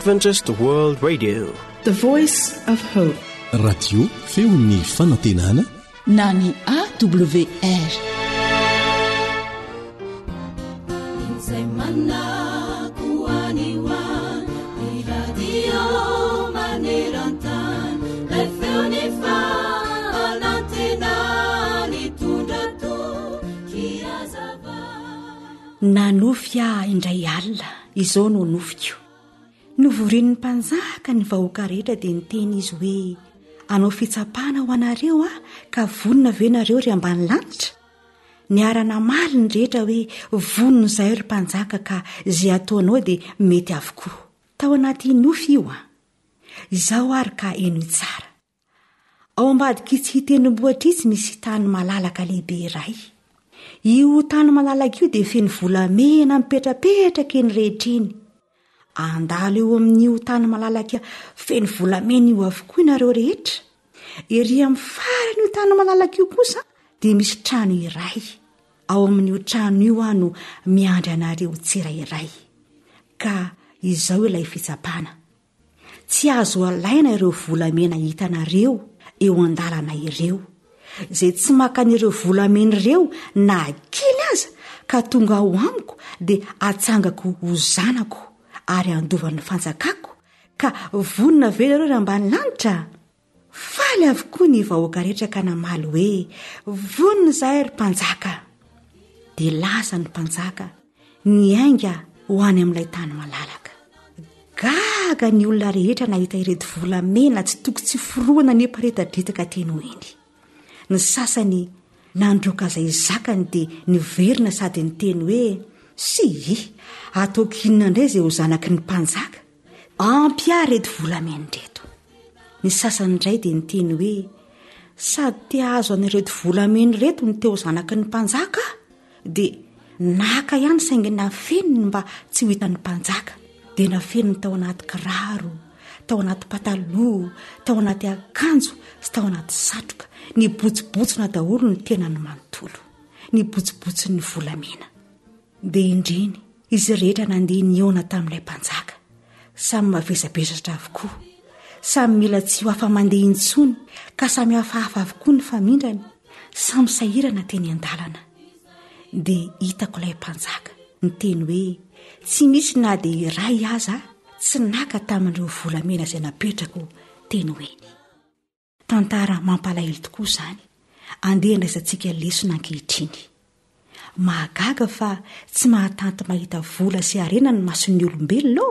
Adventist World Radio, The Voice of Hope. Radio feon'ny fanantenana na ny AWR. nanofya indray alina izao no nofiko novorin'ny mpanjaka ny vahoaka rehetra dia niteny izy hoe anao fitsapana ho anareo ka vonona avy nareo ry ambany lanitra niarana maly ny rehetra hoe vonona izay ry mpanjaka ka izay ataonao dia mety avokoa tao anaty nofy io izao ary ka eno tsara ao ambadikitsy hitenim-bohatra izy misy tany malalaka lehibe iray io tany malalaka io dia feno volamena mipetrapetraka eny rehetreny andalo eo amin'io tany malalaka feno volamena io avokoa inareo rehetra ery amin'ny farany io tany malalaka io kosa dia misy trano iray ao amin'io trano io no miandry anareo tsirairay ka izao ilay fitsapana tsy azo alaina ireo volamena hitanareo eo andalana ireo izay tsy makan'ireo volamena ireo na kely aza ka tonga ao amiko dia atsangako ho zanako ary andovan'ny fanjakako ka vonona veloreo ry ambany lanitra faly avokoa ny vahoaka rehetra ka namaly hoe vonona izahay ry mpanjaka dia lasa ny mpanjaka ny ainga ho any amin'ilay tany malalaka gaga ny olona rehetra nahita ireto volamena tsy toko tsy foroana ny emparetadritaka teny ho eny ny sasany nandroka izay zakany dia niverina sady niteny hoe sy ataoko inona indray izay ho zanaky ny mpanjaka ampia reto volamena reto ny sasany indray dia niteny hoe sady tia azo an'ireto volamena reto ny teo zanaky ny mpanjaka dia naka ihany saingy nafeniny mba tsy ho hitan'ny mpanjaka dia nafeniny tao anaty kiraro tao anaty pataloha tao anaty akanjo sy tao anaty satroka ny botsobotsona daholo ny tena ny manontolo ny botsobotsy ny volamena dia indriny izy rehetra nandeha niona tamin'ilay mpanjaka samy mavezabezatra avokoa samy mila tsy ho afa-mandeha intsony ka samy hafahafa avokoa ny famindrany samy sahirana teny an-dalana dia hitako ilay mpanjaka niteny hoe tsy misy na dia iray aza tsy naka tamin'ireo volamena izay napetrako teny hoeny tantara mampalahelo tokoa izany andeha ndraisantsika lesona ankehitriny mahagaga fa tsy mahatanty mahita vola sy arena ny mason'ny olombelona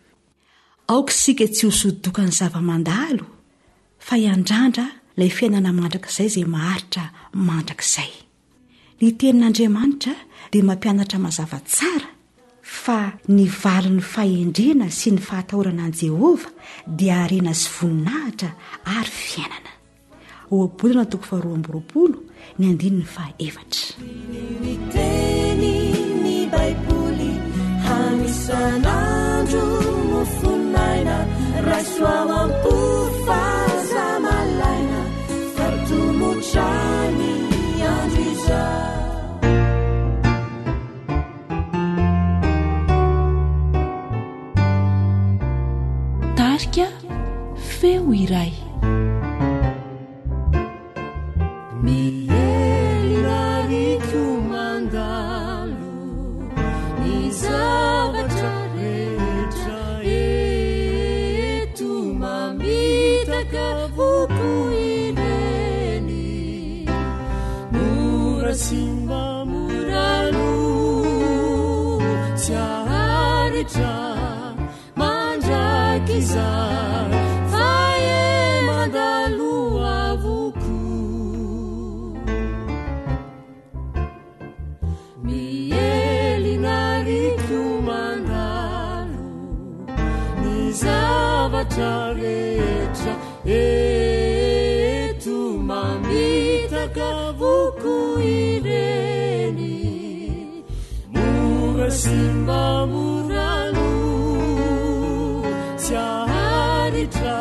aoka sika tsy hosodoka ny zava-mandalo fa iandrandra ilay fiainana mandrakizay izay maharitra mandrakizay ny tenin'Andriamanitra dia mampianatra mazava tsara fa ny valiny fahendrena sy ny fahatahorana an' Jehova dia arena sy voninahitra ary fiainana oabolana toko 2 ny 14 miteny ny baiboly hanisanandro mofonaina raisoamampo fazamalaina fatomotrany andro iza tarika feo iray simba muranu tiaritra mandrakiza faye mandalu avuku mielinariku mandalu nizavatra rehetra etu mamitaka vuku simba muranu tiaritra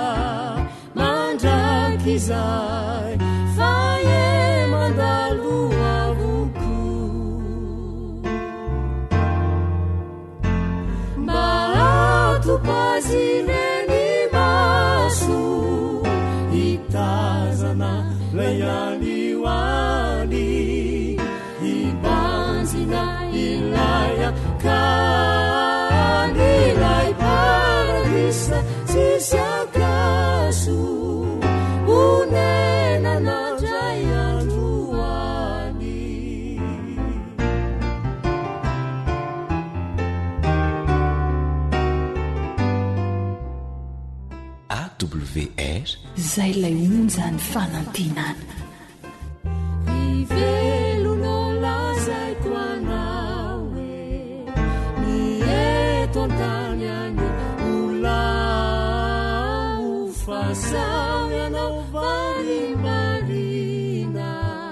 mandrakizay faye mandalu avuku mba atupazire layaniwani ibanzina ilaya kanilay paradisa sisiakasu unenana drayandroani AWR izay lay onjany fanantinana ivelono lazaiko anao e ny eto antany any olao fasao ianao varimarina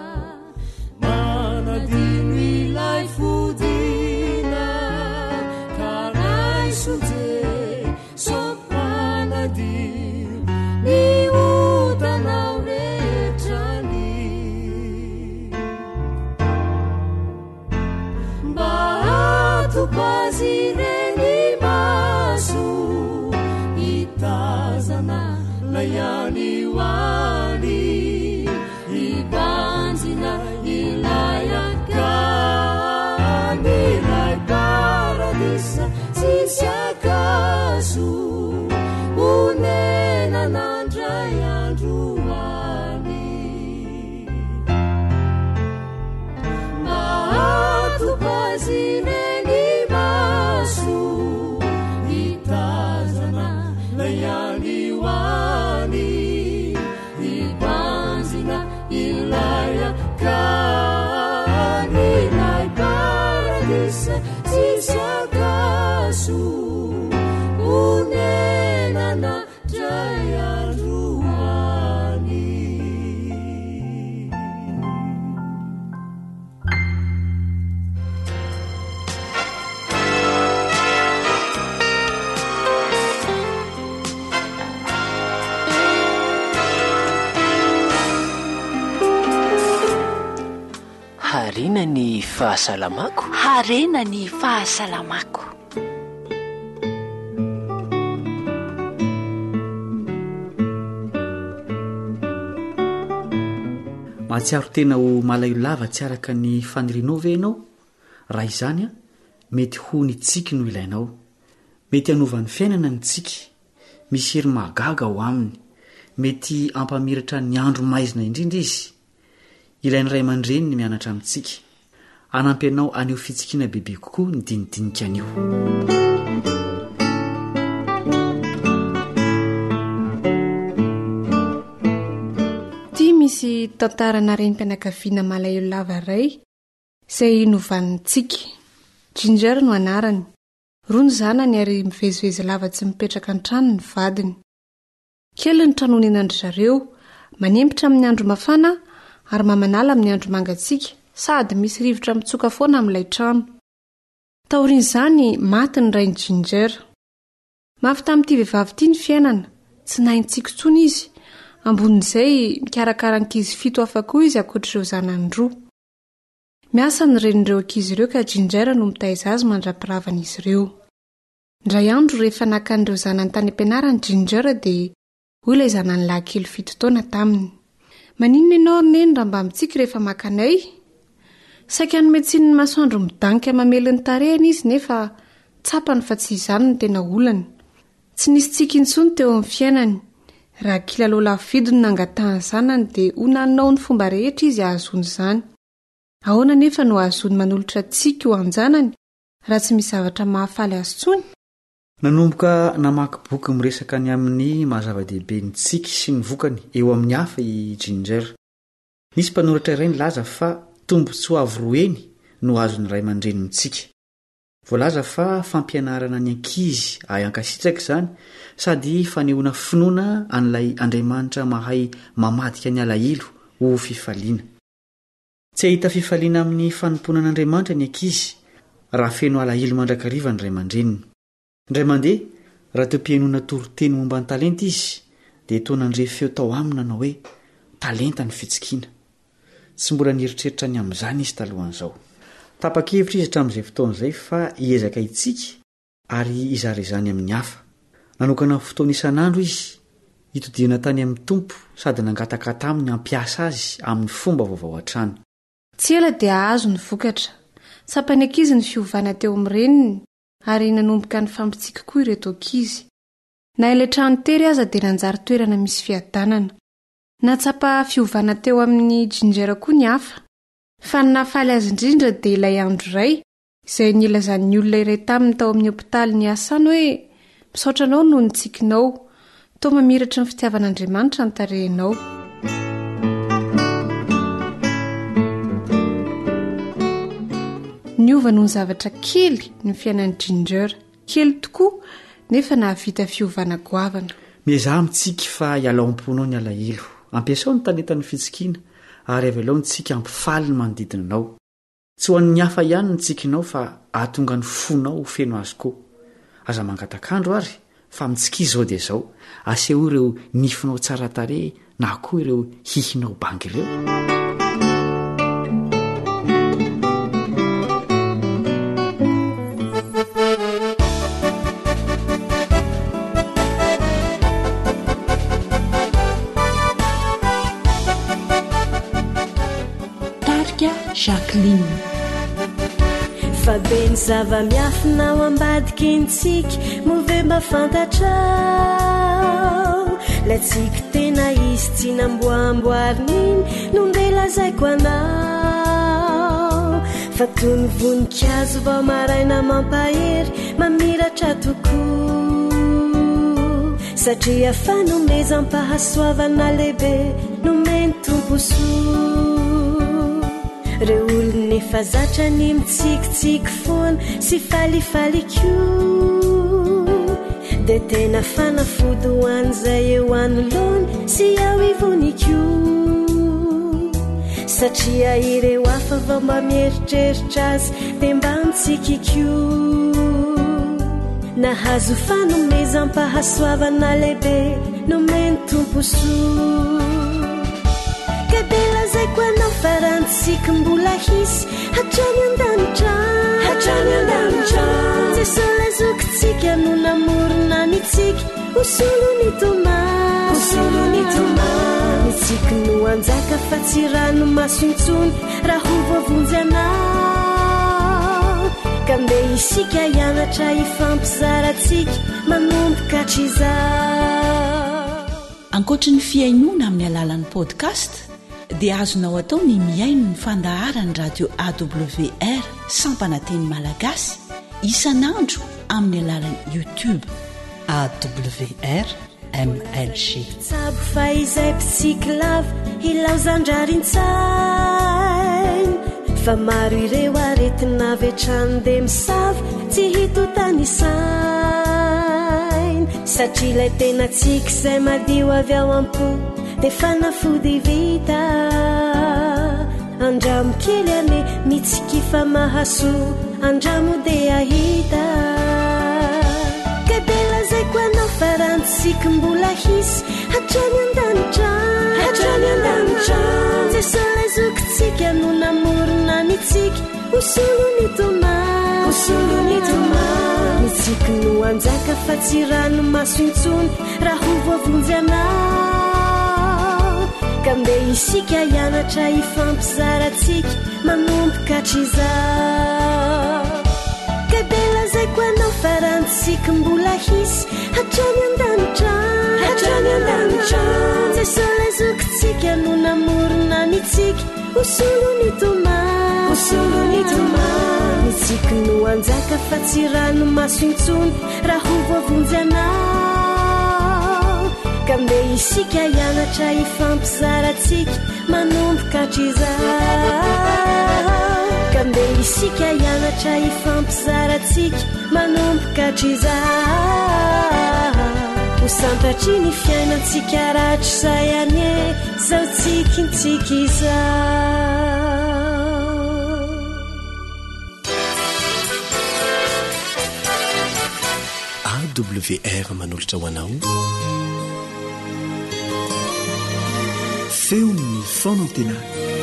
manadino ilay fodina karaisoje sompanadio ny otanao rehetrany mba atopazireny maso itazana layaniwani ibanzina ilayakaniray paradisa sisiakaso unenanandray androany mba atopazireny maso itazana layaniwani ibanzina ilayakaniray paradisa sisiakaso unenana drayandroany harina ny fahasalamako harena ny fahasalamako mahatsiaro tena ho malayo lava tsy araka ny fanirinao ve ianao raha izany a mety ho ny tsiky no ilainao mety hanovany fiainana ny tsiky misy hery mahagaga ho aminy mety ampamiratra ny andro maizina indrindra izy ilainy ray aman-dreny ny mianatra amintsika anampy anao aneo fitsikiana bebe kokoa ny dinidinika anio misy tantarana renim-pianakaviana malaelo lava ray izay novan'ny tsiky Ginger no anarany roa ny zanany ary mivezivezy lava tsy mipetraka an-trano ny vadiny kely ny tranonenandry zareo manembitra amin'ny andro mafana ary mamanala amin'ny andro mangatsiaka sady misy rivotra mitsoka foana amin'ilay trano taorian'izany maty ny rainy Ginger mafy tamin'ity vehivavy ity ny fiainana tsy nainy tsiky tsony izy ambonin'izay mikarakara ankizy 7 hafa koa izy ankoatr'ireo zanany 2 miasa ny renireo ankizy ireo ka Ginger no mitaiza azy mandra-piravana izy ireo ndray andro rehefa nakan'ireo zanany tany ampianarany Ginger dia hoy ilay zanany lahy kely 7 taona taminy maninona ianao neny raha mba mitsiky rehefa makanay saika ny metsiny ny masoandro midanika mameliny tarehany izy nefa tsapany fa tsy izany ny tena olany tsy nisy tsiky intsony teo amin'ny fiainany raha kilalao lafo vidy no nangatahany zanany dia honaninao ny fomba rehetra izy ahazony izany ahoana nefa no ahazony manolotra tsiky ho anjanany raha tsy misy zavatra mahafaly azy tsony nanomboka namaky boky miresaka ny amin'ny mahazava-dehibe ny tsiky sy ny vokany eo amin'ny hafa i Ginger nisy mpanoratra iray nilaza fa tombontsoa avy 2 no azony ray aman-dreny mitsika voalaza fa fampianarana ny ankizy ankasitraka izany sady fanehoana finoana an'ilay Andriamanitra mahay mamadika ny alahelo ho fifaliana tsy ahita fifaliana amin'ny fanomponan'Andriamanitra ny ankizy raha feno alahelo mandrakariva ny ray aman-dreniny indray mandeha raha teo mpiainoana toroteny momba ny talenta izy dia toanandre feo tao amina na hoe talenta ny fitsikiana tsy mbola nieritreritra ny amin'izany izy talohan'izao tapa-kevitra izy hatramin'izay fotoan'izay fa hiezaka itsika ary izarezany amin'ny hafa nanokana fotoana isan'andro izy hitodiana tany amin'ny tompo sady nangatakata aminy ampiasa azy amin'ny fomba vaovao an-trany. Tsy ela dia azo ny vokatra. Tsapany ankizy ny fiovana teo amin'ny reniny ary nanomboka ny fampitsiky koa ireto ankizy. Na ilay trano tery aza dia nanjary toerana misy fiadanana. Natsapa fiovana teo amin'ny Ginger koa ny hafa. Fa ny nafaly azy indrindra dia ilay andro iray izay nilazan'ny olona iray taminy tao amin'ny hopitaly ny asany hoe misaotra anao noho ny tsikinao, toa mamiratra ny fitiavan'Andriamanitra ny tarehinao. Niova noho ny zavatra kely ny fiainan'ny Ginger, kely tokoa nefa nahavita fiovana goavana. Mizaha mitsiky fa ialaom-ponao ny alahelo, ampiasao ny talentan'ny fitsikiana ary avy alao ny tsika ampifaly ny manodidina anao. Tsy ho an'ny hafa ihany ny tsikinao fa ahatonga ny fonao feno azy koa. Aza mangatakandro ary fa mitsiky izao dia izao, aseho ireo nifinao tsara tarehy na koa ireo hihinao bangy ireo. Jacqueline fa ben zava-miafinao ambadiky ntsiky move mba fantatrao la tsiky tena izy tsy namboamboarin'iny nondelazayko anao fa toy ny voninkazo vao maraina mampahery mamiratra tokoa satria fa nomezam-pahasoavana lehibe nomeny tomposoa reo olon efa zatra ny mitsikitsiky foana sy falifaly koa de tena fanafody ho an'izay eo anolony sy ao ivony koa satria ireo hafa vao mba mieritreritra azy de mba mitsiky koa nahazo fanomezam-pahasoavana lehibe nomeny tomposoa kadelazaiko anao farantsiky mbola hisy hatrany an-danitra jesosy lazokitsika no namorona nitsiky osolony toma nitsiky no anjaka fa tsy rano masointsony raha ho voavonjy anao ka mbe isika hianatra ifampizaratsika manomboka hatr'izao. Ankoatra ny fiainona amin'ny alalan'ny podcast dia azonao atao ny miaino ny fandaharany radio AWR sampananteny malagasy isanandro amin'ny alalan'ny YouTube AWR MLG. Tsabo fa izay pitsika lava ilaozandrarin-tsainy fa maro ireo aretina vetrany de misava tsy hito tany sainy satria ilay tena tsiky izay madio avy ao am-po de fanafody vita andramo kely ane mitsiky fa mahasoa andramo de ahita kadelazaiko anao farantsiky mbola hisy hatrany an-danitra jesosy lazokitsika no namorona nitsiky osolony toma nitsiky no anjaka fa tsy rano masointsony raha ho voavonjy anao ka mbe isika hianatra ifampizaratsika manomboka hatr'izao kadelazaiko anao farantsiky mbola hisy hatrany an-danitra jesosy lazokitsika no namorona nitsiky osolony toma nitsiky no anjaka fa tsy rano masointsony raha ho voavonjy anao ka mbe isika hianatra ifampizaratsika manomboka hatr'izao ka mbe isika hianatra ifampizaratsika manomboka hatr'izao ho santatry ny fiainantsika ratry zay ane zao tsikintsiky izao. AWR manolotra ho anao feon'ny fonantena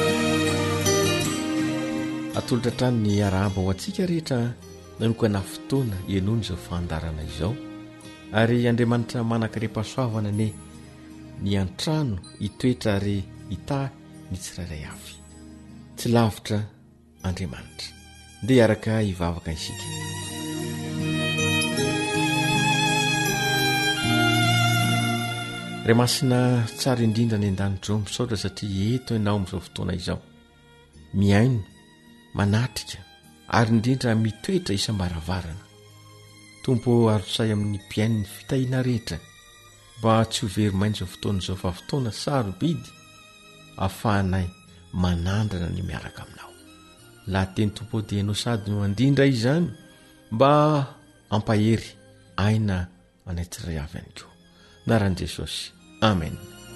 atolotra trano ny arahaba ho antsika rehetra nanokana fotoana ianony izao fandarana izao ary Andriamanitra manakare-pahasoavana ne ny antrano hitoetra re hita ny tsirairay avy. Tsy lavitra Andriamanitra. Ndeha araka hivavaka isika. Ray masina tsara indrindra ny an-danitra eo misaotra satria eto ianao amin'izao fotoana izao. Miaino, manatrika ary indrindra mitoetra isam-baravarana. Tompo arosay amin'ny mpiain'ny fitahiana rehetra mba tsy ho very-maina izao fotoana izao fa fotoana sarobidy ahafahanay manandrana ny miaraka aminao. Laha teny tompo dia ianao sady no andindra izany mba ampahery aina anay tsirairay avy ihany koa. Naran'i Jesosy. Amen.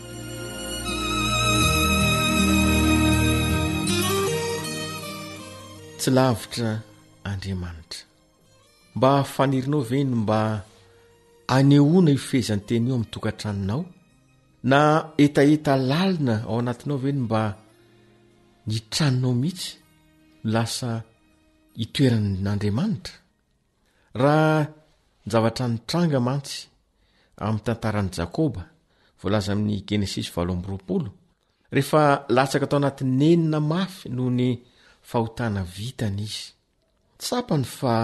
Tsy lavitra Andriamanitra. Mba fanirinao ve ny mba anehoana ifehezany teny io amin'ny tokantranonao, na etaeta lalina ao anatinao ve ny mba ny tranonao mihitsy lasa itoeran'Andriamanitra? Raha zavatra nitranga mantsy amin'ny tantaran'i Jakoba voalaza amin'ny Genesis 7:20, rehefa latsaka tao anatin'ny nenina mafy noho ny fahotana vitany izy, tsapany fa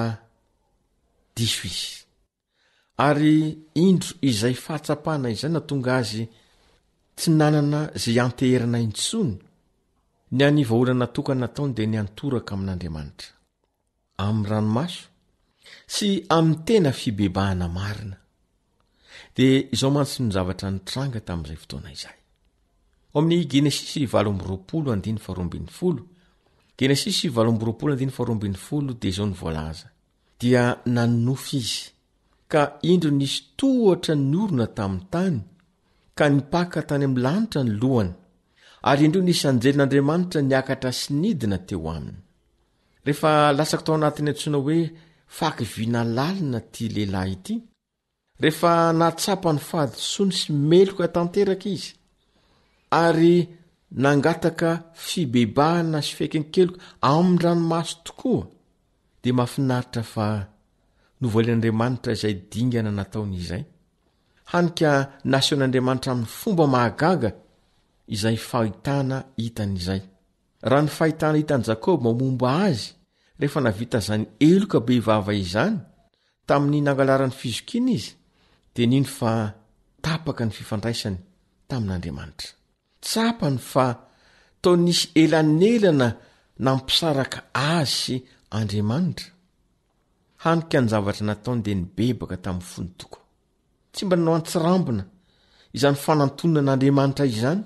diso izy. Ary indro izay fahatsapana izay natonga azy tsy nanana izay anteherana intsony, ny anivaolana natokana nataony dia ny antoraka amin'Andriamanitra amin'ny ranomaso sy amin'ny tena fibebahana marina. Dia izao mantsy ny zavatra nitranga tamin'izay fotoana izay. Ao amin'ny Genesis 7:20, Genesis 7:20 dia izao ny voalaza: dia nanofy izy, ka indro nisy tohatra ny orona tamin'ny tany, ka nipaka tany amin'ny lanitra ny lohany, ary indro nisy anjelin'Andriamanitra niakatra sy nidina teo aminy. Rehefa lasaka tao anatiny antsoina hoe faky vina lalina ty lehilahy ity, rehefa natsapa ny fahadisony sy meloka tanteraka izy, ary nangataka fibebahana sy fiaikenkeloka amin'ny ranomaso tokoa, dia mahafinaritra fa novoalin'Andriamanitra izay dingana nataony izay, hanika nasehon'Andriamanitra amin'ny fomba mahagaga izay fahitana hitan'izay. Raha ny fahitana hitan'i Jakoba momba azy rehefa navita zany eloka be vava izany tamin'ny nangalaran'ny fizokiana izy, dia nino fa tapaka ny fifandraisany tamin'Andriamanitra. Tsapany fa tao nisy elanelana nampisaraka azy sy Andriamanitra. Hanika ny zavatra nataony dia nibebaka tamin'ny fony tokoa. Tsy mba nanao antsirambina izany fanantonan'Andriamanitra izany.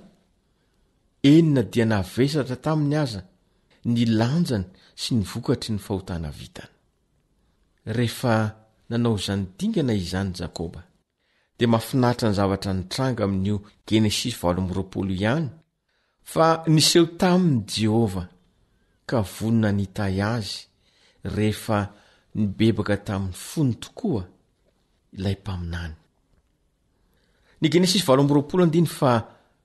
Enina dia navesatra taminy aza ny lanjany sy ny vokatry ny fahotana vitany. Rehefa nanao izany dingana izany Jakoba, dia mahafinaritra ny zavatra nitranga amin'io Genesis 8:20 ihany, fa niseho taminy Jehova ka vonina nitay azy rehefa nibebaka tamin'ny fony tokoa ilay mpaminany. Ny Genesis 8:20 fa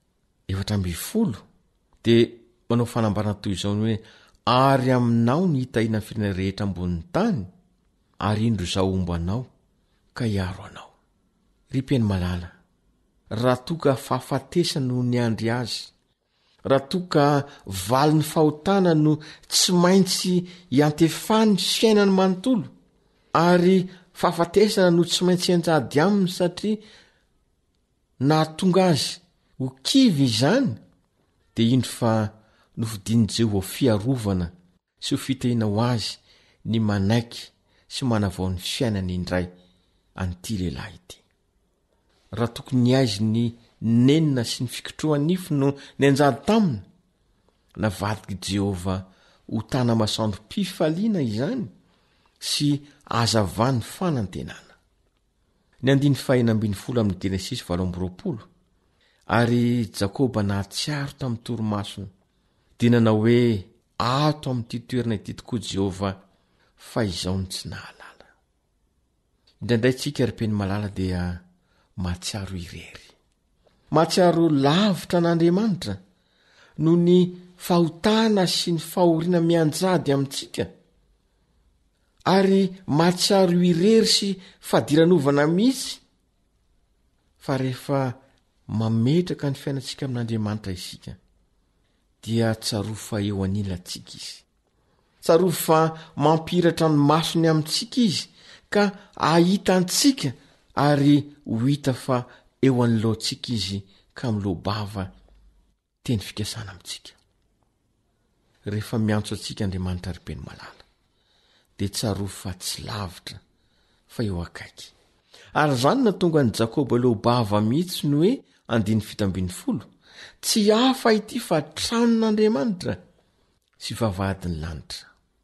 7:20 dia manao fanambarana toy izao hoe: ary aminao ny hitahiana firenena rehetra ambonin'ny tany, ary indro izao ombo anao ka hiaro anao. Ry mpeny malala, raha toka fahafatesana no ny andry azy, raha toka valiny fahotana no tsy maintsy hiantefany fiainany manontolo, ary fahafatesana no tsy maintsy hianjady aminy satria nahatonga azy ho kivy izany, dia indro fa nofidiny Jehova fiarovana sy ho fitehina ho azy ny manaiky sy manavao ny fiainany indray an'ity lehilahy ity. Raha tokony aizy ny nenina sy ny fikotroanify no ny anjady tamina, navadiky Jehova ho tana masoandro mpifaliana izany sy azavany fanantenana. Ny 9:20 amin'ny Genesis 8:20, ary Jakoba nahatsiaro tamin'ny torimaso dia nanao hoe: ato amin'ity toerana ity tokoa Jehova, fa izao ny tsy nahalala. Indraindray tsika ry-peny malala dia mahatsiaro irery, mahatsiaro lavitra n'Andriamanitra no ny fahotana sy ny fahoriana mianjady amintsika, ary mahatsiaro irery sy fadiranovana mihitsy. Fa rehefa mametraka ny fiainantsika amin'Andriamanitra isika dia tsaro fa eo anilantsika izy, tsaro fa mampiratra ny masony amintsika izy ka ahitantsika ary ho hita fa eo an'loantsika izy ka milobava teny fikasana amintsika. Rehefa miantso antsika Andriamanitra ry-peny malala dia tsaro fa tsy lavitra fa eo akaiky. Ary zany na tonga ny Jakoba lobava mihitsy ny hoe 170, tsy hafa ity fa tranon'Andriamanitra sy vavahadiny lanitra.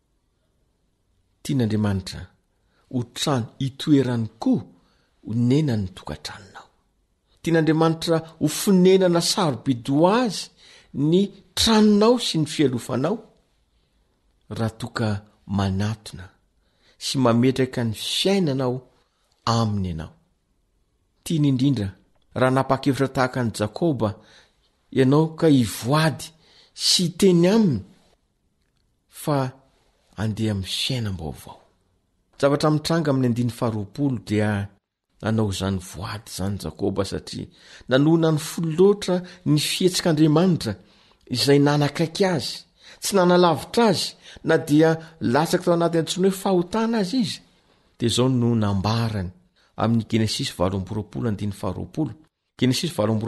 Tian'Andriamanitra ho trano itoerany koa ho nenany tokantranonao. Tian'Andriamanitra ho fonenana sarobidy ho azy ny tranonao sy ny fialofanao raha toka manatona sy mametraka ny fiainanao aminy ianao. Tiany indrindra raha napakevitra tahaka ny Jakoba ianao ka hivoady sy teny aminy fa andeha amin'ny fiainam-baovao. Zavatra mitranga amin'ny 120 dia nanao izany voady izany Jakoba satria nanona ny folo loatra ny fihetsik'Andriamanitra izay nanakaiky azy, tsy nanalavitra azy na dia latsaka tao anaty antsoina hoe fahotana azy izy. Dia izao no nambarany amin'ny Genesis 8:20. Genesis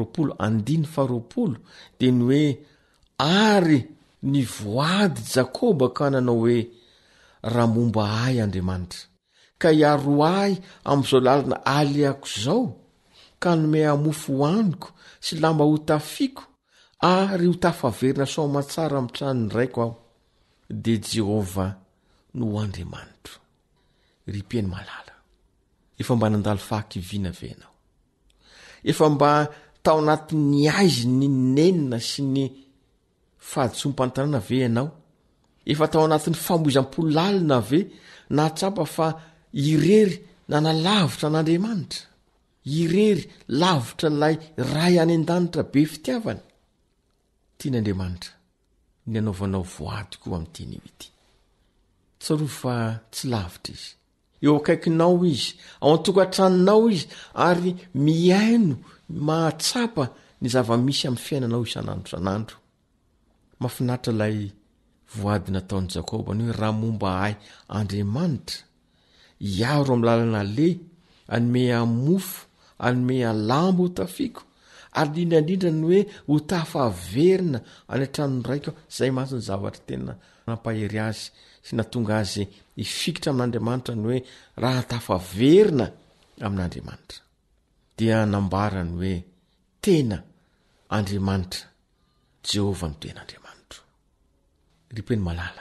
8:20 dia ny hoe ary ny voady Jakoba ka nanao hoe raha momba ahy Andriamanitra ka hiaro ahy amin'izao lalina aliako izao ka nome mofo hoaniko sy lamba ho tafiako ary ho tafaverina soamatsara amin'ny tranony raiko aho dia Jehova no Andriamanitra. Ry-peny malala, efa mba nandalo fahakiviana ve ianao? Efa mba tao anatin'ny aizy ny nenina sy ny fahadisom-pantanana ve ianao? Efa tao anatin'ny famoizam-polalina ve nahatsapa fa irery nanalavitra n'Andriamanitra, irery lavitra ilay ray any an-danitra be fitiavana? Tian'Andriamanitra ny anaovanao voady koa amin'iteny ity. Tsaro fa tsy lavitra izy, eo akaikinao izy, ao an-tokantranonao izy ary miaino mahatsapa ny zava-misy amin'ny fiainanao isan'andro san'andro. Mahafinaritra ilay voady nataon'i Jakoba ny hoe raha momba ahy Andriamanitra hiaro amin'ny lalana le, anome mofo, anome lamba ho tafiako ary indrindra ny hoe ho tafaverina any an-tranony raiko. Izay masiny zavatra tena nampahery azy sy natonga azy hifikitra amin'Andriamanitra ny hoe raha tafaverina amin'Andriamanitra dia nambarany hoe tena Andriamanitra, Jehova no tena Andriamanitra. Ry-peny malala,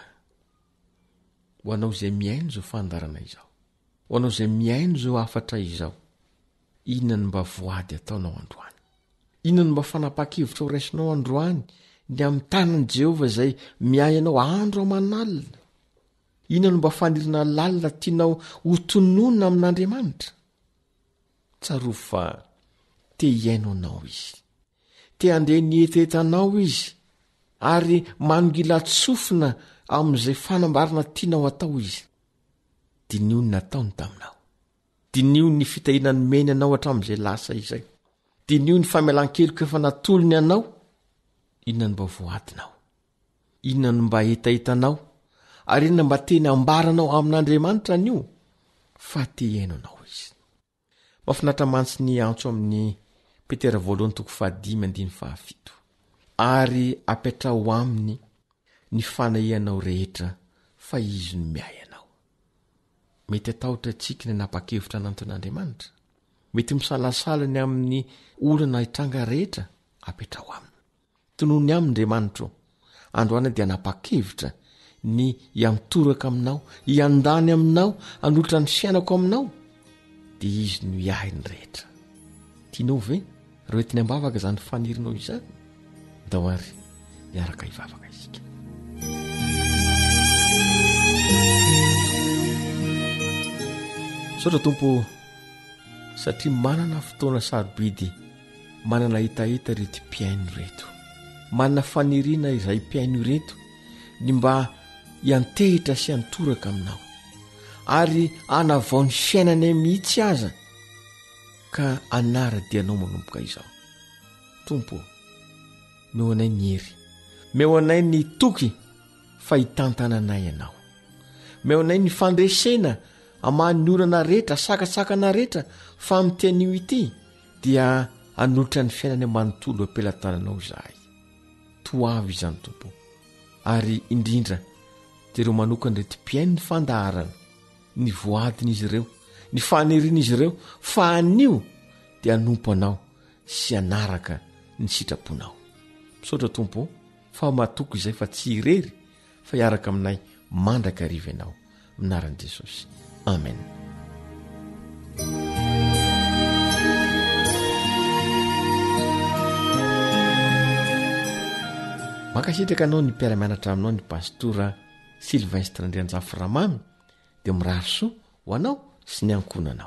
ho anao izay miaino izao fandarana izao, ho anao izay miaino izao afatra izao, inona ny mba voady ataonao androany? Inona ny mba fanapa-kevitra ho raisinao androany ny amin'ny tanan'i Jehova izay miay anao andro aman'alina? Inona ny mba fanirina lalina tianao ho tononona amin'Andriamanitra? Tsaro fa te hiaino anao izy, te handeha nietetanao izy ary manongila tsofina amin'izay fanambarana tianao atao izy. Dinio ny nataony taminao, dinio ny fitahinany meny anao hatramin'izay lasa izay, dinio ny famelan-keloka efa natolony anao. Inona ny mba voadinao? Inona ny mba etaetanao? Ary inona mba teny ambaranao amin'Andriamanitra anio? Fa te hiaino anao izy. Mahafinaritra mantsy ny antso amin'ny Petera 2:5-7 ary apetrao aminy ny fanahianao rehetra fa izy no miay anao. Mety atahotra antsika ny napakevitra anatin'Andriamanitra, mety misalasala ny amin'ny olana hitranga rehetra, apetrao aminy. Tonony amin'Andriamanitra androany dia napakevitra ny hiantoraka aminao, hiandany aminao, hanolotra ny fiainako aminao, dia izy no hiahy ny rehetra. Tianao ve raha entiny ambavaka izany fanirinao izany? Dao ary hiaraka hivavaka isika. Saotra Tompo, satria manana fotoana sarobidy, manana hitahita irety mpiaino reto, manana faniriana izay mpiaino reto ny mba hiantehitra sy hantoraka aminao ary hanavao ny fiainany mihitsy aza ka anara-dianao manomboka izao. tompo meo anay ny hery meo anay ny toky fa hitantananay ianao meo anay ny fandresena amany orana rehetra sakasakana rehetra fa mitian'io ity dia anolotra ny fiainany manontolo ampelatananao zahay toavy izany tompo ary indrindra dia ireo manokany reti-piainy ny fandaharana ny voadin'izy ireo ny fanirian'izy ireo fa anio dia anompo anao sy anaraka ny sitraponao misaotra tompo fa matoko izay fa tsy irery fa hiaraka aminay mandraka ariva ianao minaran'i Jesosy amen. Mankasitraka anao ny mpiara-mianatra aminao ny pastora Sylvestre Andrianjafy-Ramamy dia mirary soa ho anao sy ny ankonanao.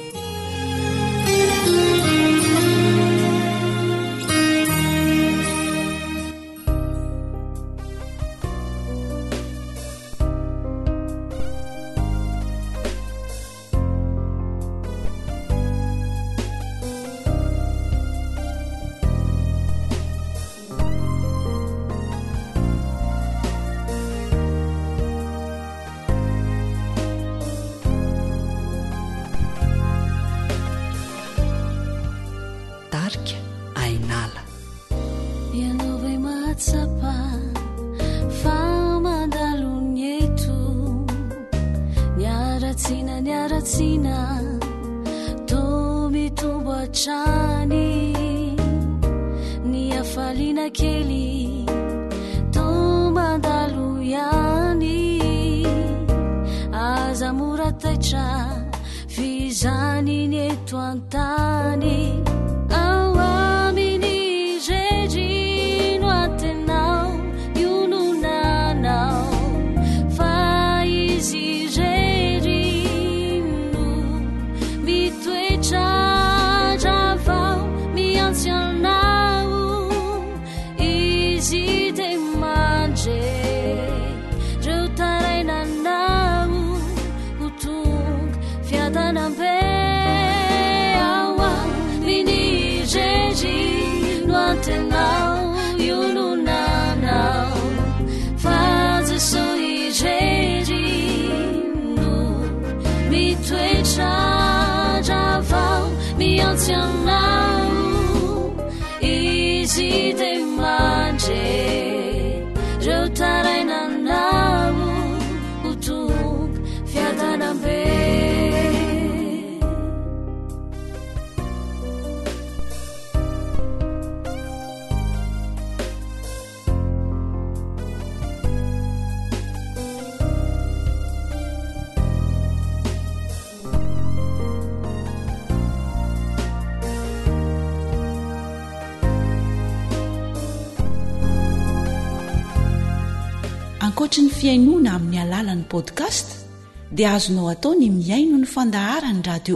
Ankoatra ny fiainoana amin'ny alalan'ny podcast dia azonao atao ny miaino ny fandaharany radio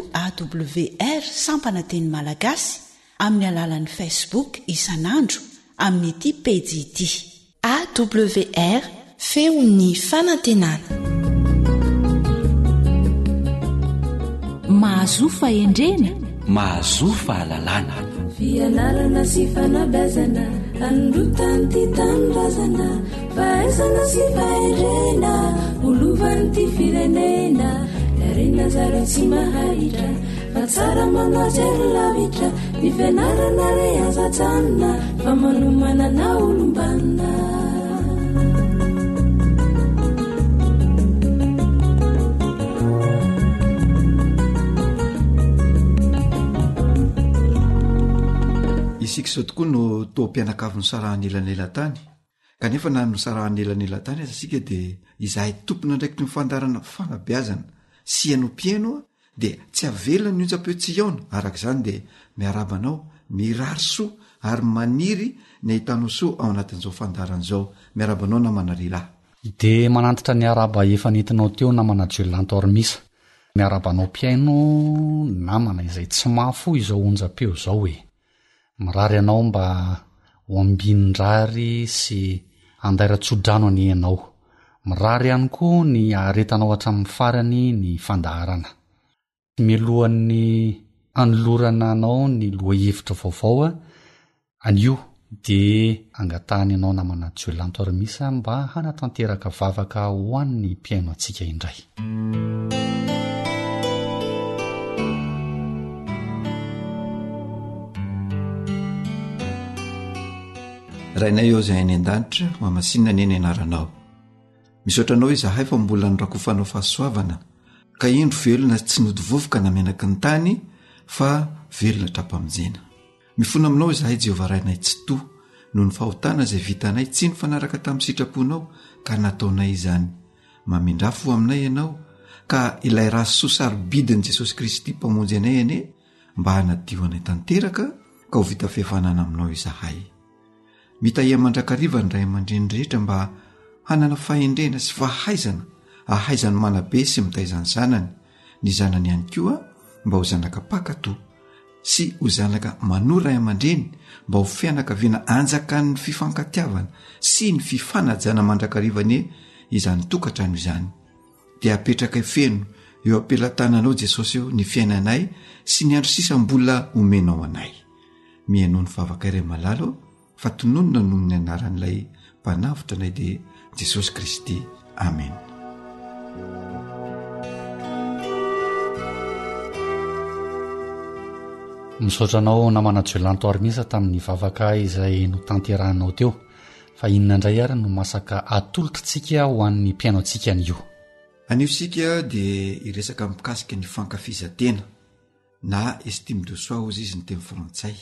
AWR sampana teny malagasy amin'ny alalan'ny Facebook isanandro amin'ny ity page ity AWR feon'ny fanantenana. Mahazofa endrena, mahazofa alalana. Fianarana sy fanabazana androtany ty tanindrazana fahaizana sy faherena olovany ty firenena darena zaro tsy mahahitra fa tsara manazy ary lavitra ny fianarana re azatsanina fa manomanana olombanina. isika izao tokoa no toam-pianakavy ny sarahan'elanelantany kanefa na no sarahan'elanelantany aza sika dia izahay tompona ndraiky ny fandarana fanabeazana sy iano-piainoa dia tsy avelona ny onja-peo tsy iaona araka izany dia miarabanao mirary soa ary maniry ny ahitanao soa ao anatin'izao fandaran'izao. Miarabanao namana Rilahy. Dia manantitra ny araba efa nentinao teo namana Joelanto Armisa. Miarabanao piaino namana izay tsy mafo izao onja-peo izao e. Mirary anao mba ho ambinin-drary sy andaira-tsodrano any ianao. Mirary ihany koa ny aretanao hatramin'ny farany ny fandaharana. Mialohan'ny anolorana anao ny loha hevitra vaovao anio dia angatahany ianao namana jiolanto armisa mba hanatanteraka vavaka ho an'ny mpiaino antsika indray. rainay eo izay any an-danitra mamasinina ny eny anaranao. Misaotranao izahay fa mbola norakofanao fahasoavana ka indro velona tsy nodivovoka na menaka ny tany fa velona trapamonjena. Mifona aminao izahay Jehovah rainay tsy to noho ny fahotana izay vitanay tsy ny fanaraka tamin'ny sitraponao ka nataonay izany. Mamindrafo aminay ianao ka ilay rasoa sarobidin'i Jesosy Kristy mpamonjy anay ane mba hanadio anay tanteraka ka ho vita fihavanana aminao izahay. Mitahia mandrakariva ny ray aman-dreny rehetra mba hanana fahendrena sy fahaizana ahaizany manabe sy mitaizany zanany, ny zanany ihany koa mba ho zanaka pakato sy ho zanaka manora ray aman-dreny mba ho fianakaviana anjakan'ny fifankatiavana sy ny fifanajana mandrakarivany izany tokantrano izany. Dia apetraka feno eo ampelantananao Jesosy eo ny fiainanay sy ny andro sisa mbola omenao anay. Mihaino ny vavaka iray malalo fa tononona noho ny anaran'ilay mpanavitra anay dia Jesosy Kristy. Amen. Misaotranao namana jiolanto armisa tamin'ny vavaka izay no tanterahanao teo, fa inona indray ary no masaka atolotritsika ho an'ny mpiaino antsika an'io. Anio sika dia iresaka mikasika ny fankafizatena na estime de soi ozy izy ny teny frantsay.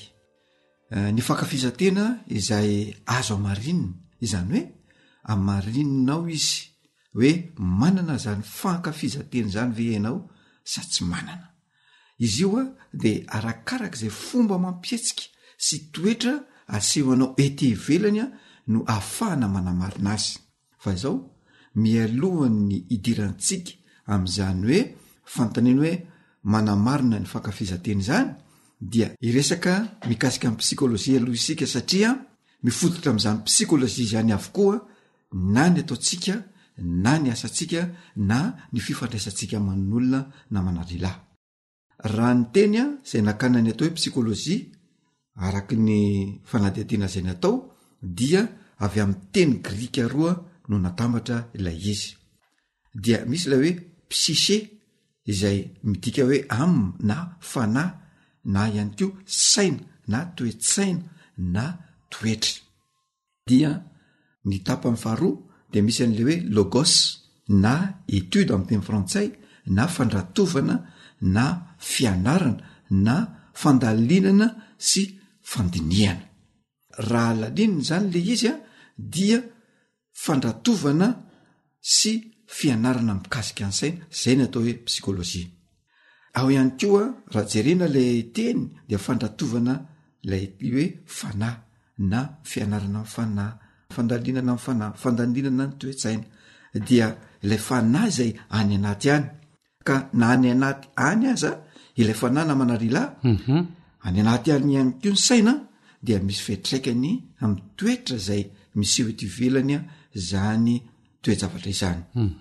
Ny fankafizatena izay azo amarinina, izany hoe amarininao izy hoe manana zany fankafizatena zany ve ianao sa tsy manana. Izy io dia arakaraka izay fomba mampietsika sy toetra asehoanao ety ivelany no ahafahana manamarina azy. Fa izao mialohan'ny idirantsika amin'izany hoe fantaneny hoe manamarina ny fankafizatena izany dia iresaka mikasika amin'ny psikolojia aloha isika, satria mifototra amin'izany psikolojia izany avokoa na ny ataontsika na ny asantsika na ny fifandraisantsika aman'olona na manarila. Raha ny teny izay nakanany atao hoe psikolojia araka ny fanadihadiana izay natao dia avy amin'ny teny grika roa no natambatra ilay izy. Dia misy ilay hoe psyché izay midika hoe âme na fanahy na ihany koa saina na toetsaina na toetra. Dia ny tapany faharoa dia misy an'ilay hoe logos na étude amin'ny teny frantsay na fandratovana na fianarana na fandalinana sy fandiniana. Raha lalinina zany le izy dia fandratovana sy fianarana mikasika ny saina, izay ny atao hoe psikolojia. Ao ihany koa raha jerena lay teny dia fandratovana lay hoe fanahy na fianarana amin'ny fanahy, fandalinana amin'ny fanahy, fandalinana ny toetsaina. Dia ilay fanahy izay any anaty any, ka na any anaty any aza ilay fanahy na manarila any anaty any ihany koa ny saina dia misy fetraikany amin'ny toetra izay miseho eto ivelany zany toejavatra izany.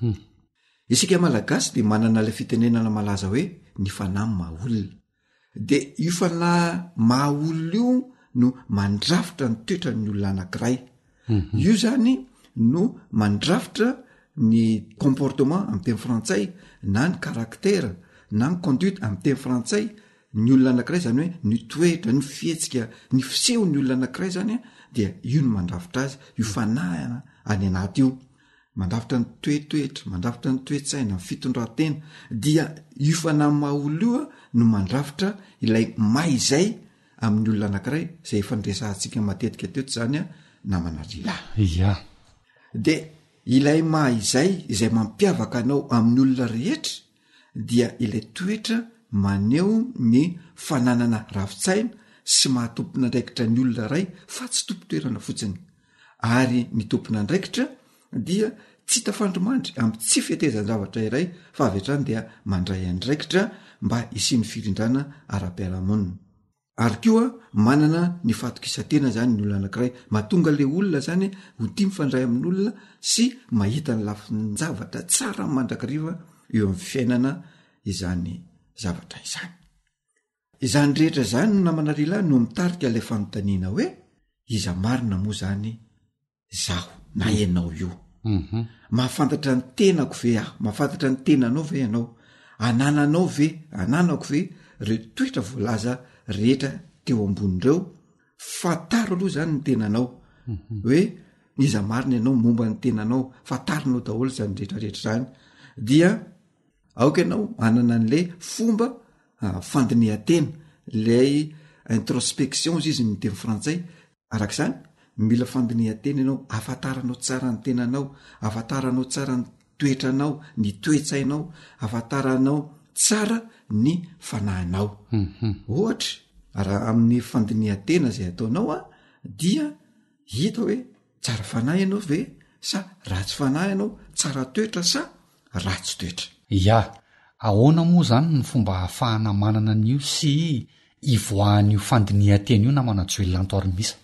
Isika malagasy dia manana ilay fitenenana malaza hoe ny fanahy mahaolona. Dia io fanahy mahaolona io no mandrafitra ny toetra ny olona anankiray. Io zany no mandrafitra ny comportement amin'ny teny frantsay na ny karaktera na ny conduite amin'ny teny frantsay ny olona anankiray, zany hoe ny toetra, ny fihetsika, ny fiseho ny olona anankiray zany dia io no mandrafitra azy. Io fanahy any anaty io mandrafitra ny toetoetra, mandrafitra ny toetsaina, ny fitondratena. Dia io fanahy mahaolo io no mandrafitra ilay maizay amin'ny olona anankiray izay efa nresantsika matetika teto zany na manarila. Dia ilay maizay izay mampiavaka anao amin'ny olona rehetra dia ilay toetra maneho ny fananana ravitsaina sy mahatompona andraikitra ny olona ray fa tsy tompo-toerana fotsiny. Ary ny tompona andraikitra dia tsy tafandromandry amin'ny tsy fihetezany zavatra iray fa avy hatrany dia mandray andraikitra mba isiany firindrana ara-piarahamonina. Ary koa manana ny fahatokisantena zany ny olona anankiray, mahatonga le olona zany ho tia mifandray amin'olona sy mahita ny lafiny zavatra tsara mandrakariva eo amin'ny fiainana izany zavatra izany. Izany rehetra zany no namanarila no mitarika ilay fanontaniana hoe iza marina moa zany zaho na ianao io mahafantatra ny tenako ve aho, mahafantatra ny tenanao ve ianao, anananao ve ananako ve reo toetra voalaza rehetra teo ambonireo. Fataro aloha zany ny tenanao hoe iza marina ianao momba ny tenanao, fatarinao daholo zany rehetrarehetra zany. Dia aoka ianao anana an'le fomba fandinihan-tena, lay introspection izy ny teny frantsay. Arak'izany mila fandinihan-tena ianao, afantaranao tsara ny tenanao, afantaranao tsara ny toetranao, ny toetsainao, afantaranao tsara ny fanahinao. Ohatra raha amin'ny fandinihan-tena zay ataonao dia hita hoe tsara fanahy ianao ve sa ratsy fanahy ianao, tsara toetra sa ratsy toetra. Ya, ahoana moa zany ny fomba hahafahana manana an'io sy ivoahan'io fandinihan-tena io na manajoelantoarymisa?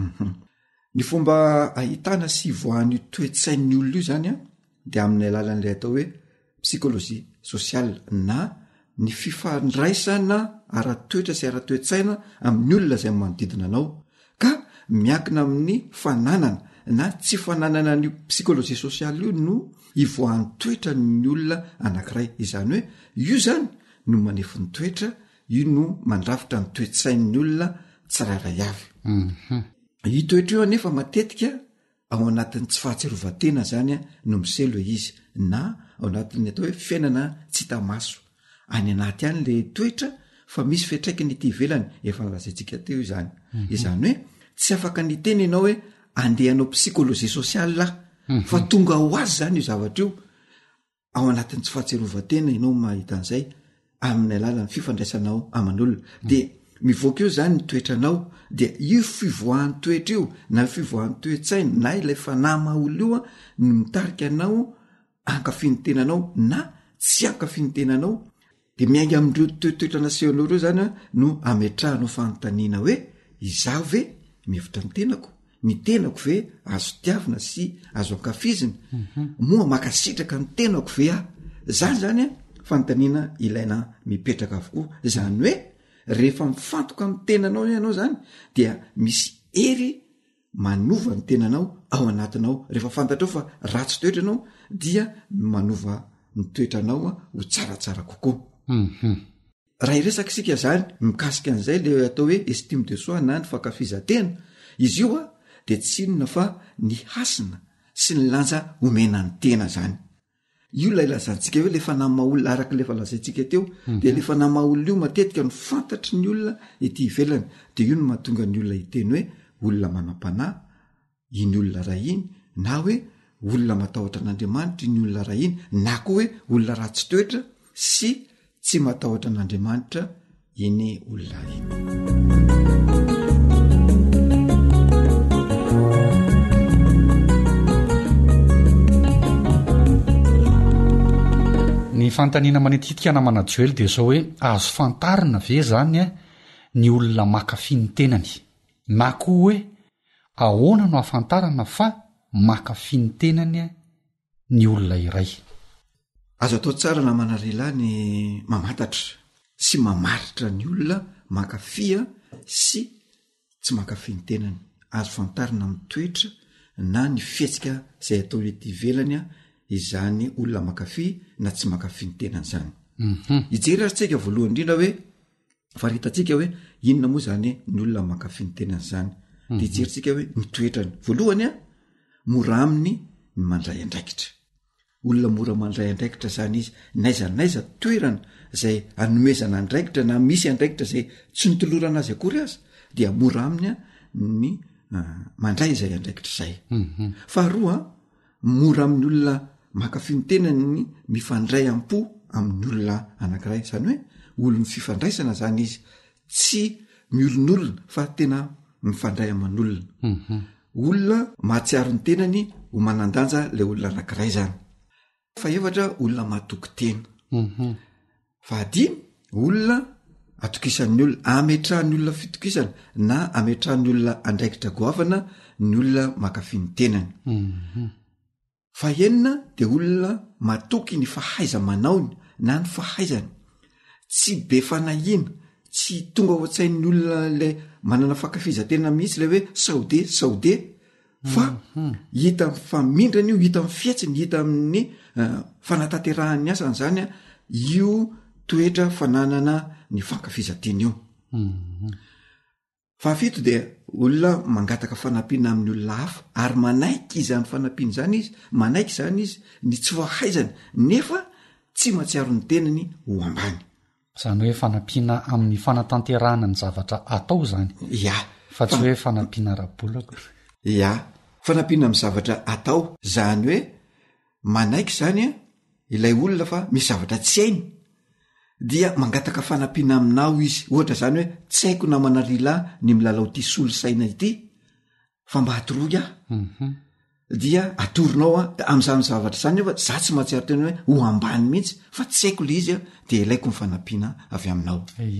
Ny fomba ahitana sy ivoahan'io toetsain'ny olona io zany dia amin'ny alalan'ilay atao hoe psychologie sociale, na ny fifandraisana ara-toetra sy ara-toetsaina amin'ny olona zay manodidina anao, ka miankina amin'ny fananana na tsy fananana ny psychologie sociale io no ivoahan'ny toetra ny olona anankiray. Izany hoe io zany no manefo ny toetra, io no mandrafitra ny toetsain'ny olona tsirairay avy. Io toetra io anefa matetika ao anatin'ny tsy fahatserovatena zany no miselo izy, na ao anatin'ny atao hoe fiainana tsy tamaso. Any anaty any le toetra fa misy fetraikiny ity ivelany, efa nolazaintsika teo izany. Izany hoe tsy afaka ny tena ianao hoe andehanao psychologie sociale lah, fa tonga ho azy zany io zavatra io ao anatin'ny tsy fahatserovatena ianao mahita an'izay amin'ny alalan'ny fifandraisanao aman'olona. De mivoaka io zany ny toetranao, de io fivoahan'ny toetra io na fivoahan'ny toetsaina na ilay fanahy maha-olo io no mitarika anao ankafiny tenanao na tsy ankafiny tenanao. De miainga amin'ireo toetoetra nasehanao reo zany no ametrahanao fanontaniana hoe izaho ve mihevitra ny tenako, ny tenako ve azo tiavina sy azo ankafizina, moa makasitraka ny tenako ve zany zany fanontaniana ilaina mipetraka avokoa. Zany hoe rehefa mifantoka amin'ny tenanao ianao zany dia misy hery manova ny tenanao ao anatinao. Rehefa fantatrao fa ratsy toetra ianao dia manova ny toetranao ho tsaratsara kokoa. Raha iresaka sika zany mikasika an'izay le atao hoe estime de soi na ny fankafizan-tena, izy io de tsy inona fa ny hasina sy ny lanja omena ny tena zany. Io lay lazantsika hoe le fanahy maha-olona, araka le fa lazaintsika teo, de le fanahy maha-olona io matetika no fantatry ny olona ety ivelany, de io no mahatonga ny olona hiteny hoe olona manam-panahy iny olona ray iny, na hoe olona matahotra an'Andriamanitra iny olona ray iny, na koa hoe olona ratsy toetra sy tsy matahotra an'Andriamanitra iny olona iny. Ny fantaniana manetitika na manajoely dia zao hoe azo fantarina ve zany ny olona makafy ny tenany, na koa hoe ahoana no hafantarana fa makafy ny tenany ny olona iray. Azo atao tsara na manarela ny mamantatra sy mamaritra ny olona makafia sy tsy makafy ny tenany. Azo fantarina amin'ny toetra na ny fihetsika zay atao ety ivelany izany olona makafy na tsy makafy ny tenany zany. Ijery arytsika voalohany indrindra hoe faritantsika hoe inona moa zany ny olona makafy ny tenany zany. De ijerytsika hoe ny toetrany. Voalohany mora aminy ny mandray andraikitra. Olona mora mandray andraikitra zany izy, naiza toerana zay anomezana andraikitra na misy andraikitra zay tsy nitolorana azy akory azy, dia mora aminy ny mandray izay andraikitra zay. Faharoa, mora amin'ny olona makafy ny tenany ny mifandray am-po amin'ny olona anankiray. Zany hoe olona fifandraisana zany izy, tsy miolon'olona fa tena mifandray aman'olona. Olona mahatsiaro ny tenany ho manandanja le olona anankiray zany. Faefatra, olona mahatoky tena. Fahadimy, olona atokisan'ny olona, ametrahan'ny olona fitokisana na ametrahan'ny olona andraikitra goavana ny olona makafy ny tenany. Fahenina, de olona matoky ny fahaiza manaony na ny fahaizany, tsy be fanahina, tsy tonga ao an-tsain'ny olona la manana fankafizatena mihitsy la hoe saode fa hita famindrana io hita amin'ny fiatsiny hita amin'ny fanataterahan'ny asany zany a io toetra fananana ny fankafizatena io. Fafito dia olona mangataka fanampiana amin'ny olona hafa ary manaiky izany fanampiana zany izy manaiky zany izy ny tsy fahaizana nefa tsy matsiaro ny tenany ho ambany. Zany hoe fanampiana amin'ny fanatanterahana ny zavatra atao zany. Ya. Fa tsy hoe fanampiana ara-bolako. Ya. Fanampiana amin'ny zavatra atao zany hoe manaiky zany a ilay olona fa misy zavatra tsy hainy dia mangataka fanampiana aminao izy. Ohatra zany hoe tsy haiko na manarila ny milalao ty solo saina ity fa mba atoroy dia atoronao am'izany zavatra zany fa za tsy mahatsiaro tena hoe ho ambany mihitsy fa tsy haiko le izy dia ilaiko ny fanampiana avy aminao.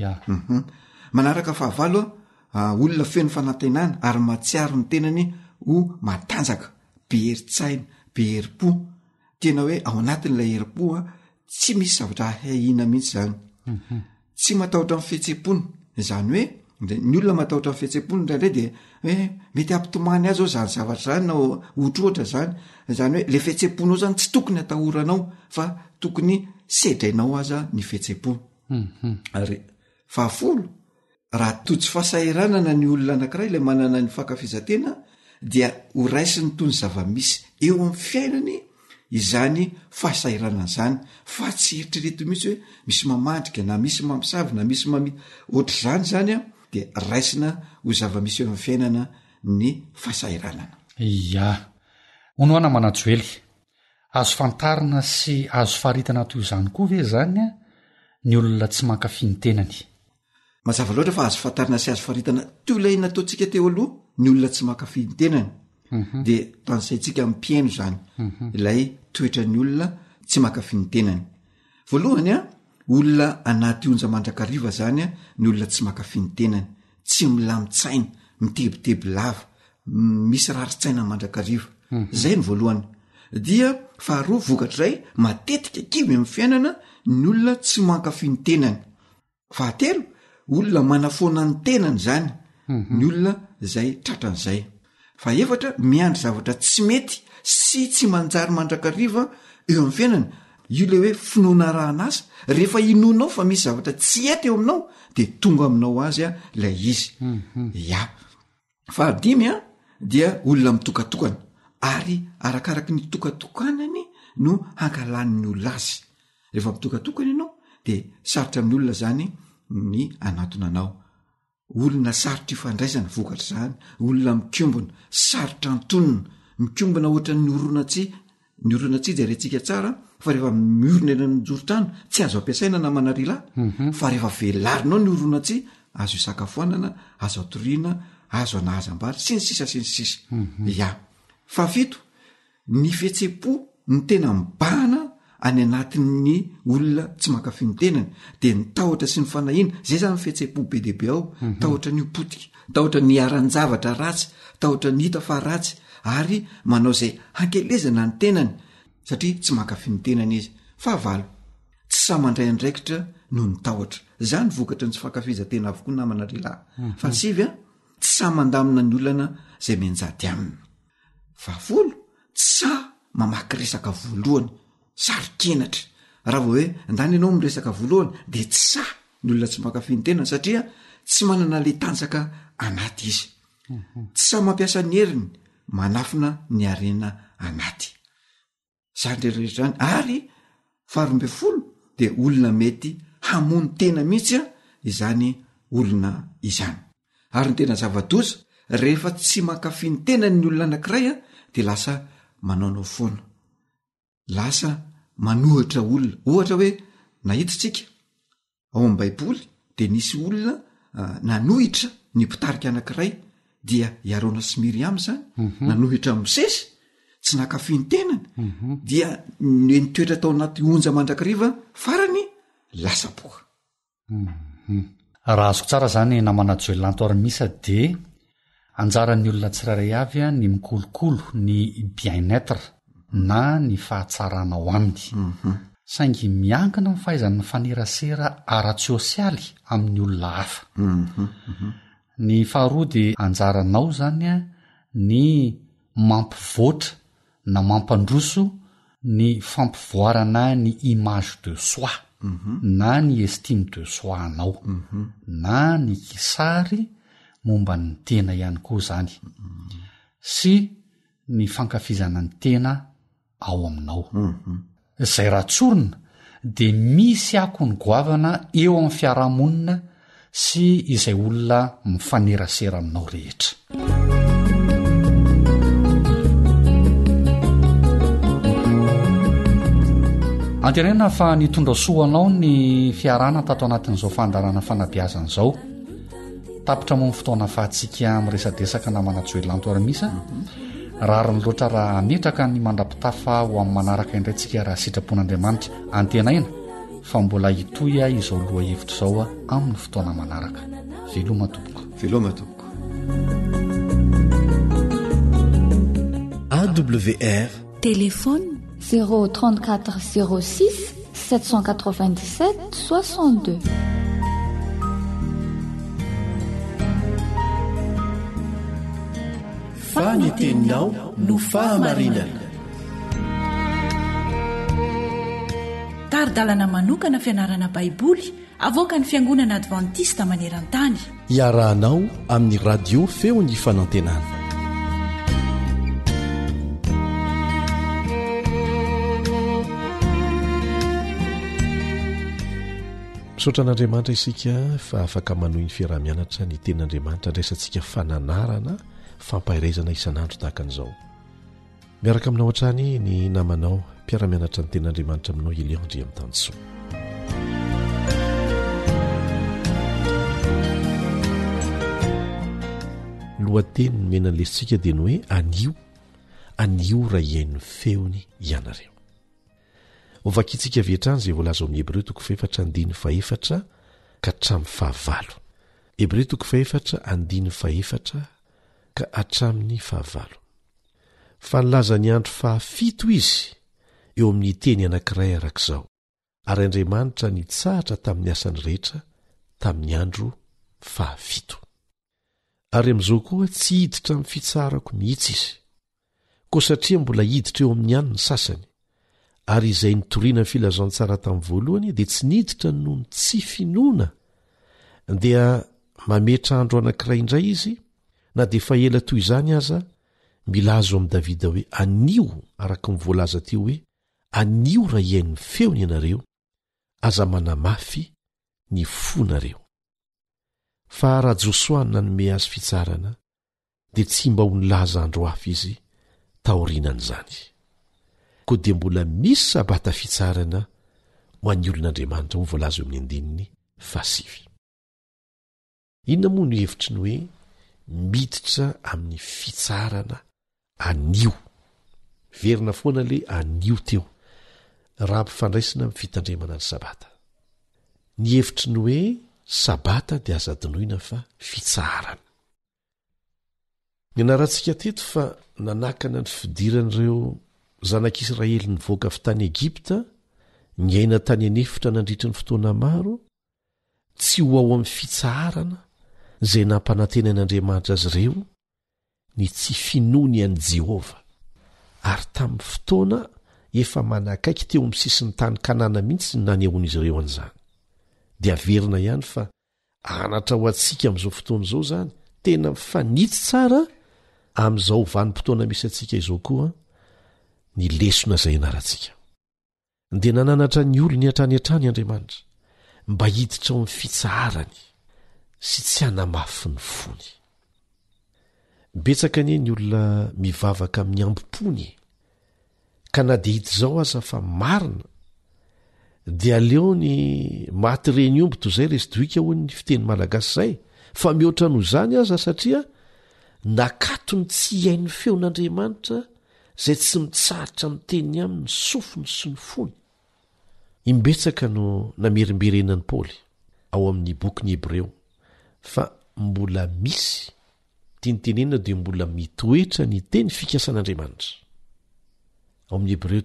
Manaraka fahavalo olona feno fanantenana ary mahatsiaro ny tenany ho matanjaka be heritsaina be herim-po tena hoe ao anatin'ilay herim-po tsy misy zavatra haihina mihitsy zany. Tsy matahotra amin'ny fihetsem-pony zany hoe ny olona matahotra amin'ny fihetsem-pony indraindray dia hoe mety ampitomany azy ao zany zavatra zany na ohatrohatra zany hoe le fihetsem-ponao zany tsy tokony atahoranao fa tokony sedrainao aza ny fihetsem-po. Ary fahafolo raha totsy fahasahiranana ny olona anankiray ilay manana ny fankafizatena dia ho raisiny toy ny zava-misy eo amin'ny fiainany izany fahasahiranana zany fa tsy eritrereto mihitsy hoe misy mamandrika na misy mampisavy na misy ohatr' zany zany a dia raisina ho zava-misy eo amin'ny fiainana ny fahasahiranana. Ya, honoana manajoely azo fantarina sy azo faritana toy izany koa ve zany a ny olona tsy mankafy ny tenany. Mazava loatra fa azo fantarina sy azo faritana toy ilay nataontsika teo aloha ny olona tsy mankafy ny tenany dia tansaintsika mpiaino zany ilay toetra ny olona tsy mankafy ny tenany. Voalohany olona anaty onja mandrakariva zany ny olona tsy mankafy ny tenany tsy milamitsaina mitebiteby lava misy raritsaina mandrakariva zay ny voalohany. Dia faharoa vokatray matetika kivy amin'ny fiainana ny olona tsy mankafy ny tenany. Fahatelo olona manafoana ny tenany zany ny olona zay tratran'izay. Fa efatra miandry zavatra tsy mety sy tsy manjary mandrakariva eo amin'ny fiainana io le hoe finoana rahanasa rehefa inonao fa misy zavatra tsy ety eo aminao dia tonga aminao azy ilay izy. Ya. Fahadimy dia olona mitokatokana ary arakaraky ny tokatokanany no hankalan'ny olona azy. Rehefa mitokatokana ianao dia sarotra amin'ny olona zany ny anatona anao. Olona sarotra ifandraisana vokatra zany olona mikombona sarotra antonona mikombona ohatra ny orona tsy jarentsika tsara fa rehefa miorona eny amin'ny jorotrano tsy azo ampiasaina na manarila fa rehefa velarinao ny orona tsy azo isakafoanana azo atoriana azo anahazambary sy ny sisa sy ny sisa. Ya. Fafito ny fihetsem-po ny tena mibahana any anatin'ny olona tsy mankafy ny tenany dia ny tahotra sy ny fanahiana zay zany fihetsem-po be deaibe ao tahotra ny potika tahotra ny aran-javatra ratsy tahotra ny hita fa ratsy ary manao zay hankelezana ny tenany satria tsy mankafy ny tenany izy. Fahavalo tsy samandray andraikitra noho ny tahotra zany vokatra ny tsy fankafizatena avokoa namana rilahy. Fa sivy tsy samandamina ny olana zay menjady aminy. Fahafolo tsy mamaky resaka voalohany sarokenatra raha vao hoe ndany ianao miresaka voalohany dia tsy ny olona tsy mankafy ny tenany satria tsy manana le tanjaka anaty izy. Tsy mampiasa ny heriny manafina ny arena anaty zany rehetrarehetra zany. Ary faharoambe folo dia olona mety hamony tena mihitsy izany olona izany. Ary ny tena zava-doza rehefa tsy mankafy ny tenany ny olona anankiray dia lasa manaonao foana lasa manohitra olona. Ohatra hoe nahititsika ao amin'ny baiboly dia nisy olona nanohitra ny mpitarika anankiray dia Arona sy Miriam zany nanohitra Mosesy tsy nankafy ny tenany dia nitoetra tao anaty onja mandrakariva farany lasa boka. Raha azoko tsara zany namana joelanto armisa dia anjaran'ny olona tsiraray avy ny mikolokolo ny bien-être na ny fahatsarana ao aminy. saingy miankina ny fahaizany mifanerasera ara-tsiosialy amin'ny olona hafa. Ny faharoa dia anjaranao zany a ny mampivoatra na mampandroso ny fampivoarana ny image de soi na ny estime de soi anao na ny kisary momba ny tena ihany koa zany sy ny fankafizana ny tena ao aminao. Zay ratsorina dia misy ako ny goavana eo amin'ny fiarahamonina sy izay olona mifanerasera aminao rehetra. Antenena fa nitondra soanao ny fiarana tato anatin'izao fandarana fanabiazana izao. Tapitra moa ny fotoana fahatsika miresadresaka namana-joelanto aramisa. Rariny loatra raha ametraka ny mandrapitafa ho amin'ny manaraka indrayntsika raha sitrapon'Andriamanitra antenaina fa mbola hitoya izao loha hevitra izao amin'ny fotoana manaraka. Veloma tompoko. Veloma tompoko. AWR Téléphone 034 06 797 62. Faniteninao no fahamarinana. Taridalana manokana fianarana baiboly avoaka ny fiangonana advantista maneran-tany. Iarahanao amin'ny radio feo ny fanantenana. Misaotra an'Andriamanitra isika fa afaka manohy ny fiarah-mianatra ny tenin'Andriamanitra ndraisantsika fananarana fampahirezana isan'andro tahaka an'izao. Miaraka aminao hatrany ny namanao mpiara-mianatra ny tenin'Andriamanitra aminao Eliandry amin'ny Tansoa. Lohateny ny menany lesitsika dia ny hoe anio raha iain'ny feony ianareo. Ovakitsika viatrany izay voalaza amin'ny Hebreo 4:4 ka hatramin'ny 5. Hebreo 4:4 ka hatramin'ny 5. Fa nilaza ny andro 7 izy eo amin'ny teny anankiray arak'izao, ary Andriamanitra nitsahatra tamin'ny asany rehetra tamin'ny andro 7. Ary amin'izao koa tsy hiditra amin'ny fitsarako mihitsy izy, koa satria mbola hiditra eo amin'ny any ny sasany. Ary izay nitoriana ny filazantsara tamin'ny voalohany dia tsy niditra noho ny tsy finoana, dia mametra andro anankiray indray izy, na dia fa ela toy izany aza, milazo amin'i Davida hoe anio, araka ny voalaza teo hoe anio raha iain'ny feony ianareo, aza manamafy ny fonareo. Fa raha Josoa nanome azy fitsarana, dia tsy mba ho nilaza andro hafa izy taorianan'izany. Koa dia mbola misy sabata fitsarana ho an'ny olon'Andriamanitra ho voalaza eo amin'ny 5. Inona moa no hevitry ny hoe miditra amin'ny fitsarana anio? Verina foana le anio teo raha ampifandraisina amin'ny fitandremana ny sabata. Ny hevitry ny hoe sabata dia azadinoina fa fitsarana. Ny anarantsika teto fa nanakana ny fidiran'ireo zanak'Israely nivoaka avy tany Egipta, ny aina tany anefitra nandritry ny fotoana maro, tsy ho ao amin'ny fitsarana izay nampanantenan'Andriamanitra azy ireo ny tsy finoany an'i Jehova. Ary tamin'ny fotoana efa manakaiky teo amin'ny sisiny tany Kanana mihitsy ny nanehoan'izy ireo an'izany. Dia averina ihany fa anatra ho antsika amin'izao fotoana izao zany, tena mifanitsy tsara amin'izao vanim-potoana misy antsika izao koa ny lesona izay ianarantsika. Dia nananatra ny olony hatrany Andriamanitra mba hiditra ao amin'ny fitsarany sy tsy hanamafy ny fony. Betsaka ny olona mivavaka amin'ny ambopony, ka na dia hita izao aza fa marina, dia aleo ny maty reny omby toy izay residoika ho ny fiteny malagasy izay, fa mihoatra noho izany aza satria nakatony tsy iain'ny feon'Andriamanitra izay tsy mitsahatra miteny aminy sofiny sy ny fony. Imbetsaka no namerimberenan'i Paoly ao amin'ny boky ny Hebreo fa mbola misy tianytenena dia mbola mitoetra ny teny fikasan'Andriamanitra. ao amin'ny Hebreo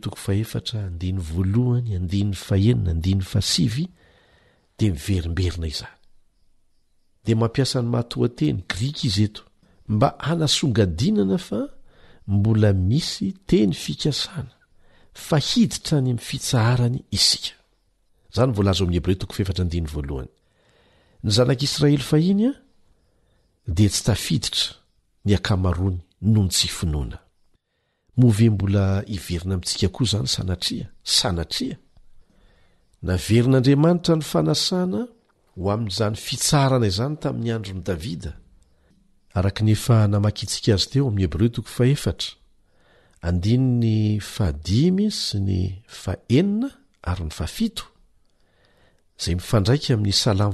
4:1-5 dia miverimberina izany. Dia mampiasa ny mahatohateny Grika izy eto mba hanasongadinana fa mbola misy teny fikasana fa hiditra any amin'ny fitsaharany isika. Zany voalaza ao amin'ny Hebreo 4:1. Ny zanak'Israely fahiny dia tsy tafiditra ny akamaroany noho ny tsy finoana. Movy mbola iverina amintsika koa zany sanatria naverin'Andriamanitra ny fanasana ho amin'izany fitsarana izany tamin'ny andron'i Davida, araka nefa namakitsika azy teo amin'ny Hebreo 4:1 ny 5 sy ny 9 ary ny 7 zay mifandraika amin'ny Salamo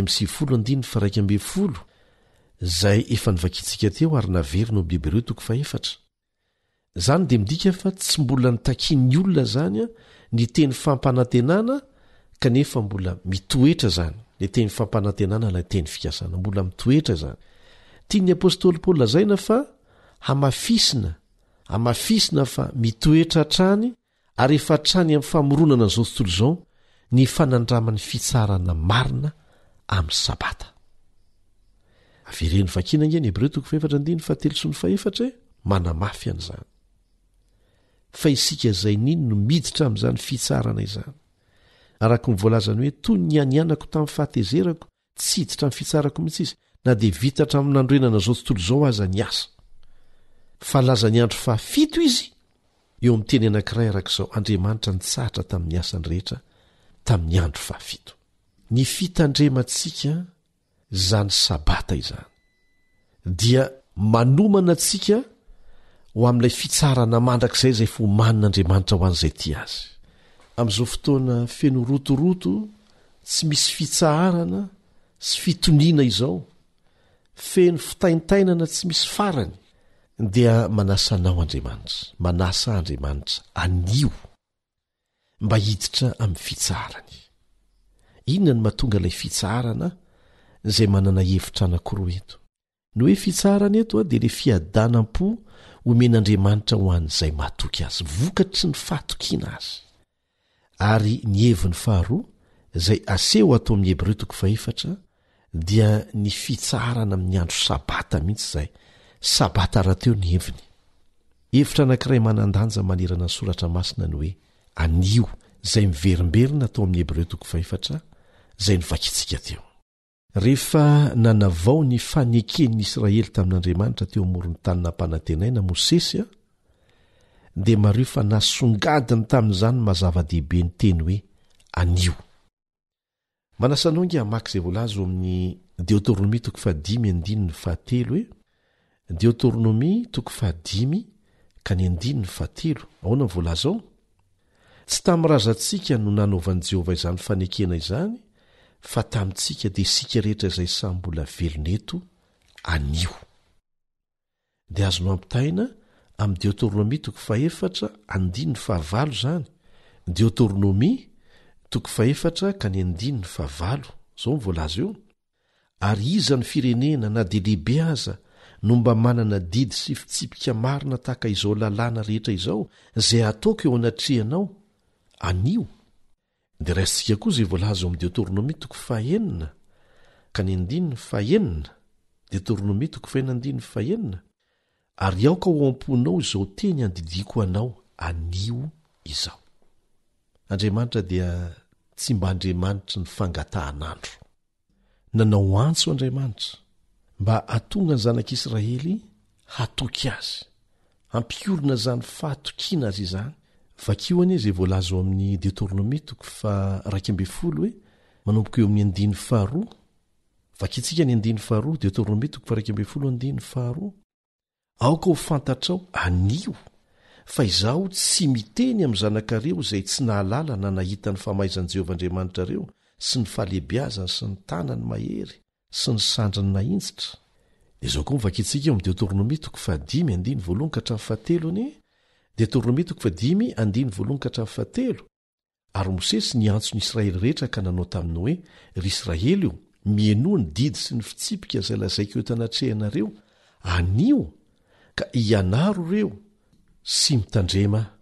5:1 zay efa nivakitsika teo ary naverina amin'ny Hebreo 4:1. Zany dia midika fa tsy mbola nitakian'ny olona zany ny teny fampanantenana kanefa mbola mitoetra zany ny teny fampanantenana ilay teny fikasana, mbola mitoetra zany. Tian'ny apôstôly Paoly lazaina fa hamafisina fa mitoetra hatrany ary efa hatrany amin'ny famoronana an'izao tontolo izao ny fanandraman'ny fitsarana marina amin'ny sabata. Avereny vakina ingeny Hebreo 4:3 manamafy an'izany. Fa isika izay nino no miditra amin'izany fitsarana izany. Araka ny voalazany hoe toy ny anianako tamin'ny fahatezerako tsy hiditra amin'ny fitsarako mihitsy izy na dia vitatra amin'ny nandroenana izao tontolo izao aza ny asa. Fa laza ny andro 7 izy eo amin'ny teny anankiray arak'izao Andriamanitra nitsahatra tamin'ny asany rehetra tamin'ny andro 7. Ny fitandremantsika zany sabata izany dia manomana antsika ho amin'ilay fitsarana mandrakizay zay fomanin'Andriamanitra ho an'izay ty azy. Amin'izao fotoana feno rotoroto tsy misy fitsaharana sy fitoniana izao, feno fitaintainana tsy misy farany, dia manasa Andriamanitra anio mba hiditra amin'ny fitsaharany. Inona ny mahatonga ilay fitsaharana zay manana hevitra anankiroa eto? Ny hoe fitsaharana eto dia ilay fiadanam-po omen'Andriamanitra ho an'izay mahatoky azy, vokatry ny fahatokiana azy. Ary ny heviny faharoa izay aseho atao amin'ny Hebreo 4:1 dia ny fitsaharana amin'ny andro sabata mihitsy izay. Sabata rahateo ny heviny. Hevitra anankiray manandanja manerana ny soratra masina ny hoe anio izay miverimberina atao amin'ny Hebreo 4:1 izay novakitsika teo. Rehefa nanavao ny faneken'ny Israely tamin'Andriamanitra teo amoron'ny tany nampanantenaina Mosesy dia mario fa nasongadiny tamin'izany mazava-dehibe ny teny hoe anio. Manasanao inga hamaky izay voalaza ao amin'ny Deutéronomie 5:7 hoe Deutéronomie 5:7 ahoana voalaza ao? Tsy tamin'ny razantsika no nanaovan'i Jehovah izany fanekena izany, fa tamintsika dia isika rehetra izay samy mbola veloneto anio. Dia azonao ampitaina amin'ny Deutéronomie 4:4-5 zany. Deutéronomie 4:4-5 zao mivoalaza eo. Ary iza ny firenena na dia lehibe aza no mba manana didy sy fitsipika marina tahaka izao lalàna rehetra izao zay ataoko eo anatrihanao anio. Dia raisitsika koa izay voalaza ao amin'ny Deutéronomie 4:5 Deutéronomie 4:5 ary aoka ho amponao izao teny andidiko anao anio izao. Andriamanitra dia tsy mba Andriamanitra ny fangatahan'andro. Nanao antso Andriamanitra mba hatonga ny zanak'Israely hatoky azy, hampiorina zany fahatokiana azy izany. Vakio anie izay voalaza ao amin'ny Deutéronomie 2:12 hoe manomboka eo amin'ny 2:2. Vakitsika ny 2:2 Deutéronomie 2:12 aoka ho fantatrao anio fa izaho tsy miteny amin'ny zanakareo izay tsy nahalala na nahita ny famaizan'i Jehovah Andriamanitra reo sy ny fahalehibiazany sy ny tanany mahery sy ny sandrany nahinjitra. Dia izao koa mivakitsika eo amin'ny Deutéronomie 5:1-7 anie Deutéronomie 5:1-7 ary Mosesy niantso ny Israely rehetra ka nanao taminy hoe ry Israely io mienoa ny didy sy ny fitsipika izay lazaiko eto anatrehanareo anio ka ianaro reo sy mitandrema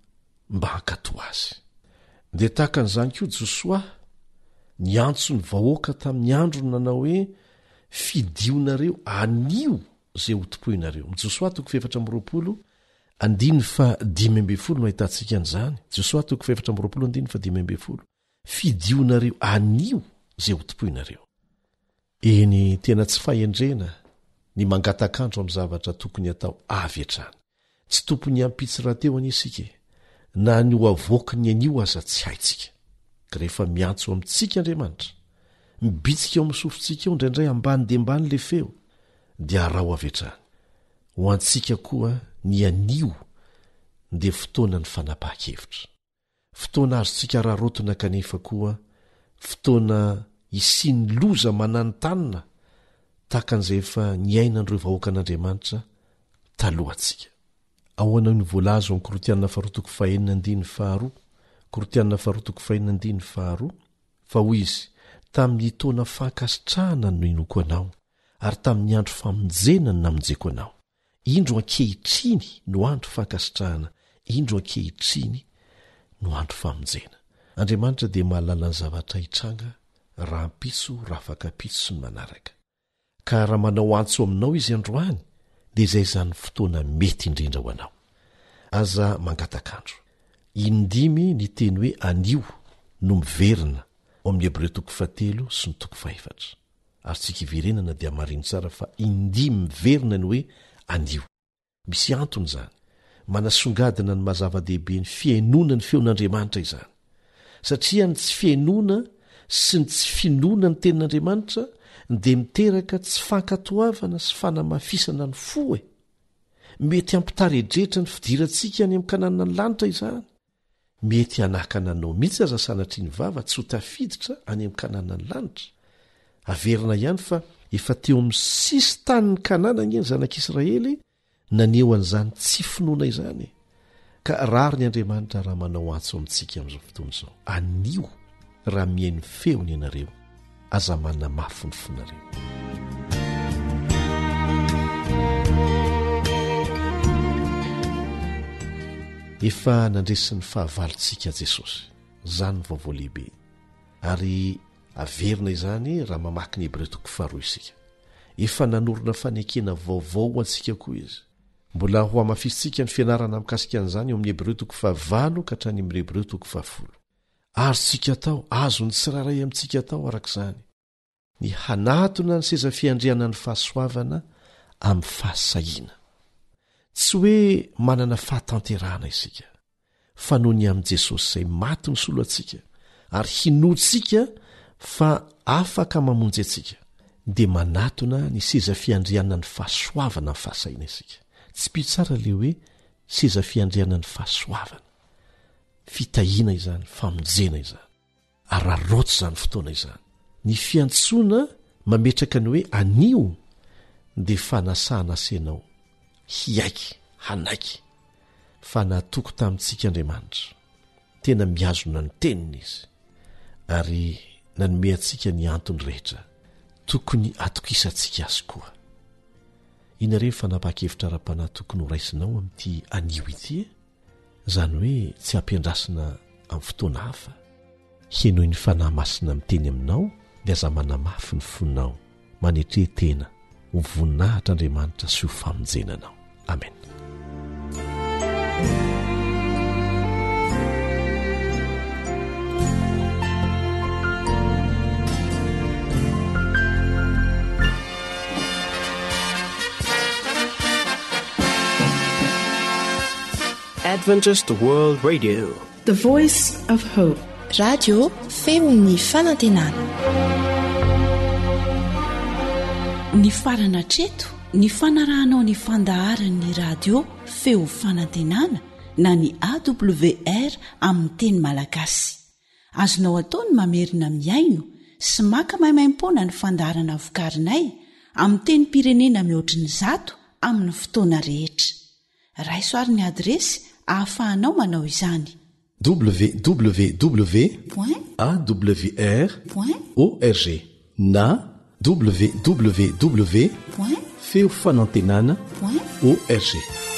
mba hankato azy dia tahaka an'izany koa josoa niantso ny vahoaka tamin'ny andro nanao hoe fidionareo anio zay hotopoinareo mijosoa toko fefatra mroapolo andiny fa 5 no ahitantsika an'izany josoa toko fefatra mroapolo andiny fa 5 fidionareo anio zay hotopoinareo eny tena tsy fahendrena ny mangatakandro amin'ny zavatra tokony atao avy hatrany tsy tompony ampitsy raha teo anisika na ny ho avoaka ny anio aza tsy haitsika ka rehefa miantso amintsika andriamanitra mibitsika eo amin'nysofintsika eo indraindray ambany dia ambany le feo dia arao avy hatrany ho antsika koa ny anio dia fotoana ny fanapaha-kevitra fotoana azontsika raharotona kanefa koa fotoana isiany loza mananotanina tahaka an'izay efa niainan'ireo vahoaka an'andriamanitra talohantsika ao anao ny voalazo amin'ny Korotianina faharotoko fahaenina fa hoy izy tamin'ny taona fankasitrahana no inoko anao ary tamin'ny andro famonjena no namonjeko anao indro ankehitriny no andro fankasitrahana indro ankehitriny no andro famonjena andriamanitra dia mahalala ny zavatra hitranga raha ampitso raha afakapitso sy ny manaraka ka raha manao antso aminao izy androany dia izay zany fotoana mety indrindra ho anao aza mangatakandro indimy ny teny hoe anio no miverina ao amin'ny Hebreo 3 sy ny 4 ary tsika iverenana dia mariny tsara fa indimy miverina ny hoe anio misy antony izany manasongadina ny mazava-dehibe ny fiainona ny feon'andriamanitra izany satria ny tsy fiainona sy ny tsy finoana ny tenin'andriamanitra dia miteraka tsy fankatoavana sy fanamafisana ny fo mety ampitaredretra ny fidirantsika any amin'ny kananina ny lanitra izany mety hanakana anao mihitsy aza sanatria ny vava tsy ho tafiditra any amin'ny kananina ny lanitra averina ihany fa efa teo amin'ny sisy tany ny kanana ny zanak'Israely naneo an'izany tsy finoana izany ka rary ny andriamanitra raha manao antso amintsika amin'izao fotoana izao anio raha mihainy feony ianareo aza manana mafy ny fonareo efa nandresin'ny fahavalontsika Jesosy zany ny vaovao lehibe ary averina izany raha mamaky ny Hebreo 2 isika efa nanorona fanekena vaovao ho antsika koa izy mbola ho amafisitsika ny fianarana mikasika an'izany eo amin'ny Hebreo 5 ka hatrany amin'ny Hebreo 10 ary tsika tao azo ny tsiraray amintsika tao arak'izany ny hanatona ny seza fiandriana ny fahasoavana amin'ny fahasahiana tsy hoe manana fahatanterahana isika fa noho ny amin'i Jesosy izay maty ny solo antsika ary hinoantsika fa afaka mamonjy antsika dia manatona ny seza fiandriana ny fahasoavana amin'ny fahasahiana isika tsy pitsara le hoe seza fiandriana ny fahasoavana fitahiana izany famonjena izany ary raroto izany fotoana izany ny fiantsoana mametraka ny hoe anio dia fanasahana senao hiaiky hanaiky fa natoko tamintsika Andriamanitra tena miazona ny teniny izy ary nanome antsika ny antony rehetra tokony atokisantsika azy koa inareo fanapakevitra ara-panahy tokony ho raisinao amin'ity anio ity zany hoe tsy hampiandrasina amin'ny fotoana hafa hienoy ny fanahy masina miteny aminao dia aza manamafy ny fonao manetre tena ho voninahitra Andriamanitra sy ho famonjenanao amen. Adventist World Radio, the voice of hope. Radio feony fanantenana. Ny farana treto ny fanarahanao ny fandaharan'ny radio feo fanantenana na ny AWR amin'ny teny malagasy. Azonao ataony mamerina miaino sy maka maimaim-pona ny fandaharana vokarinay amin'ny teny pirenena mihoatriny 100 amin'ny fotoana rehetra. Raisoaryn'ny adresy ahafahanao manao izany. www.awr.org na www.feofanantenana.org.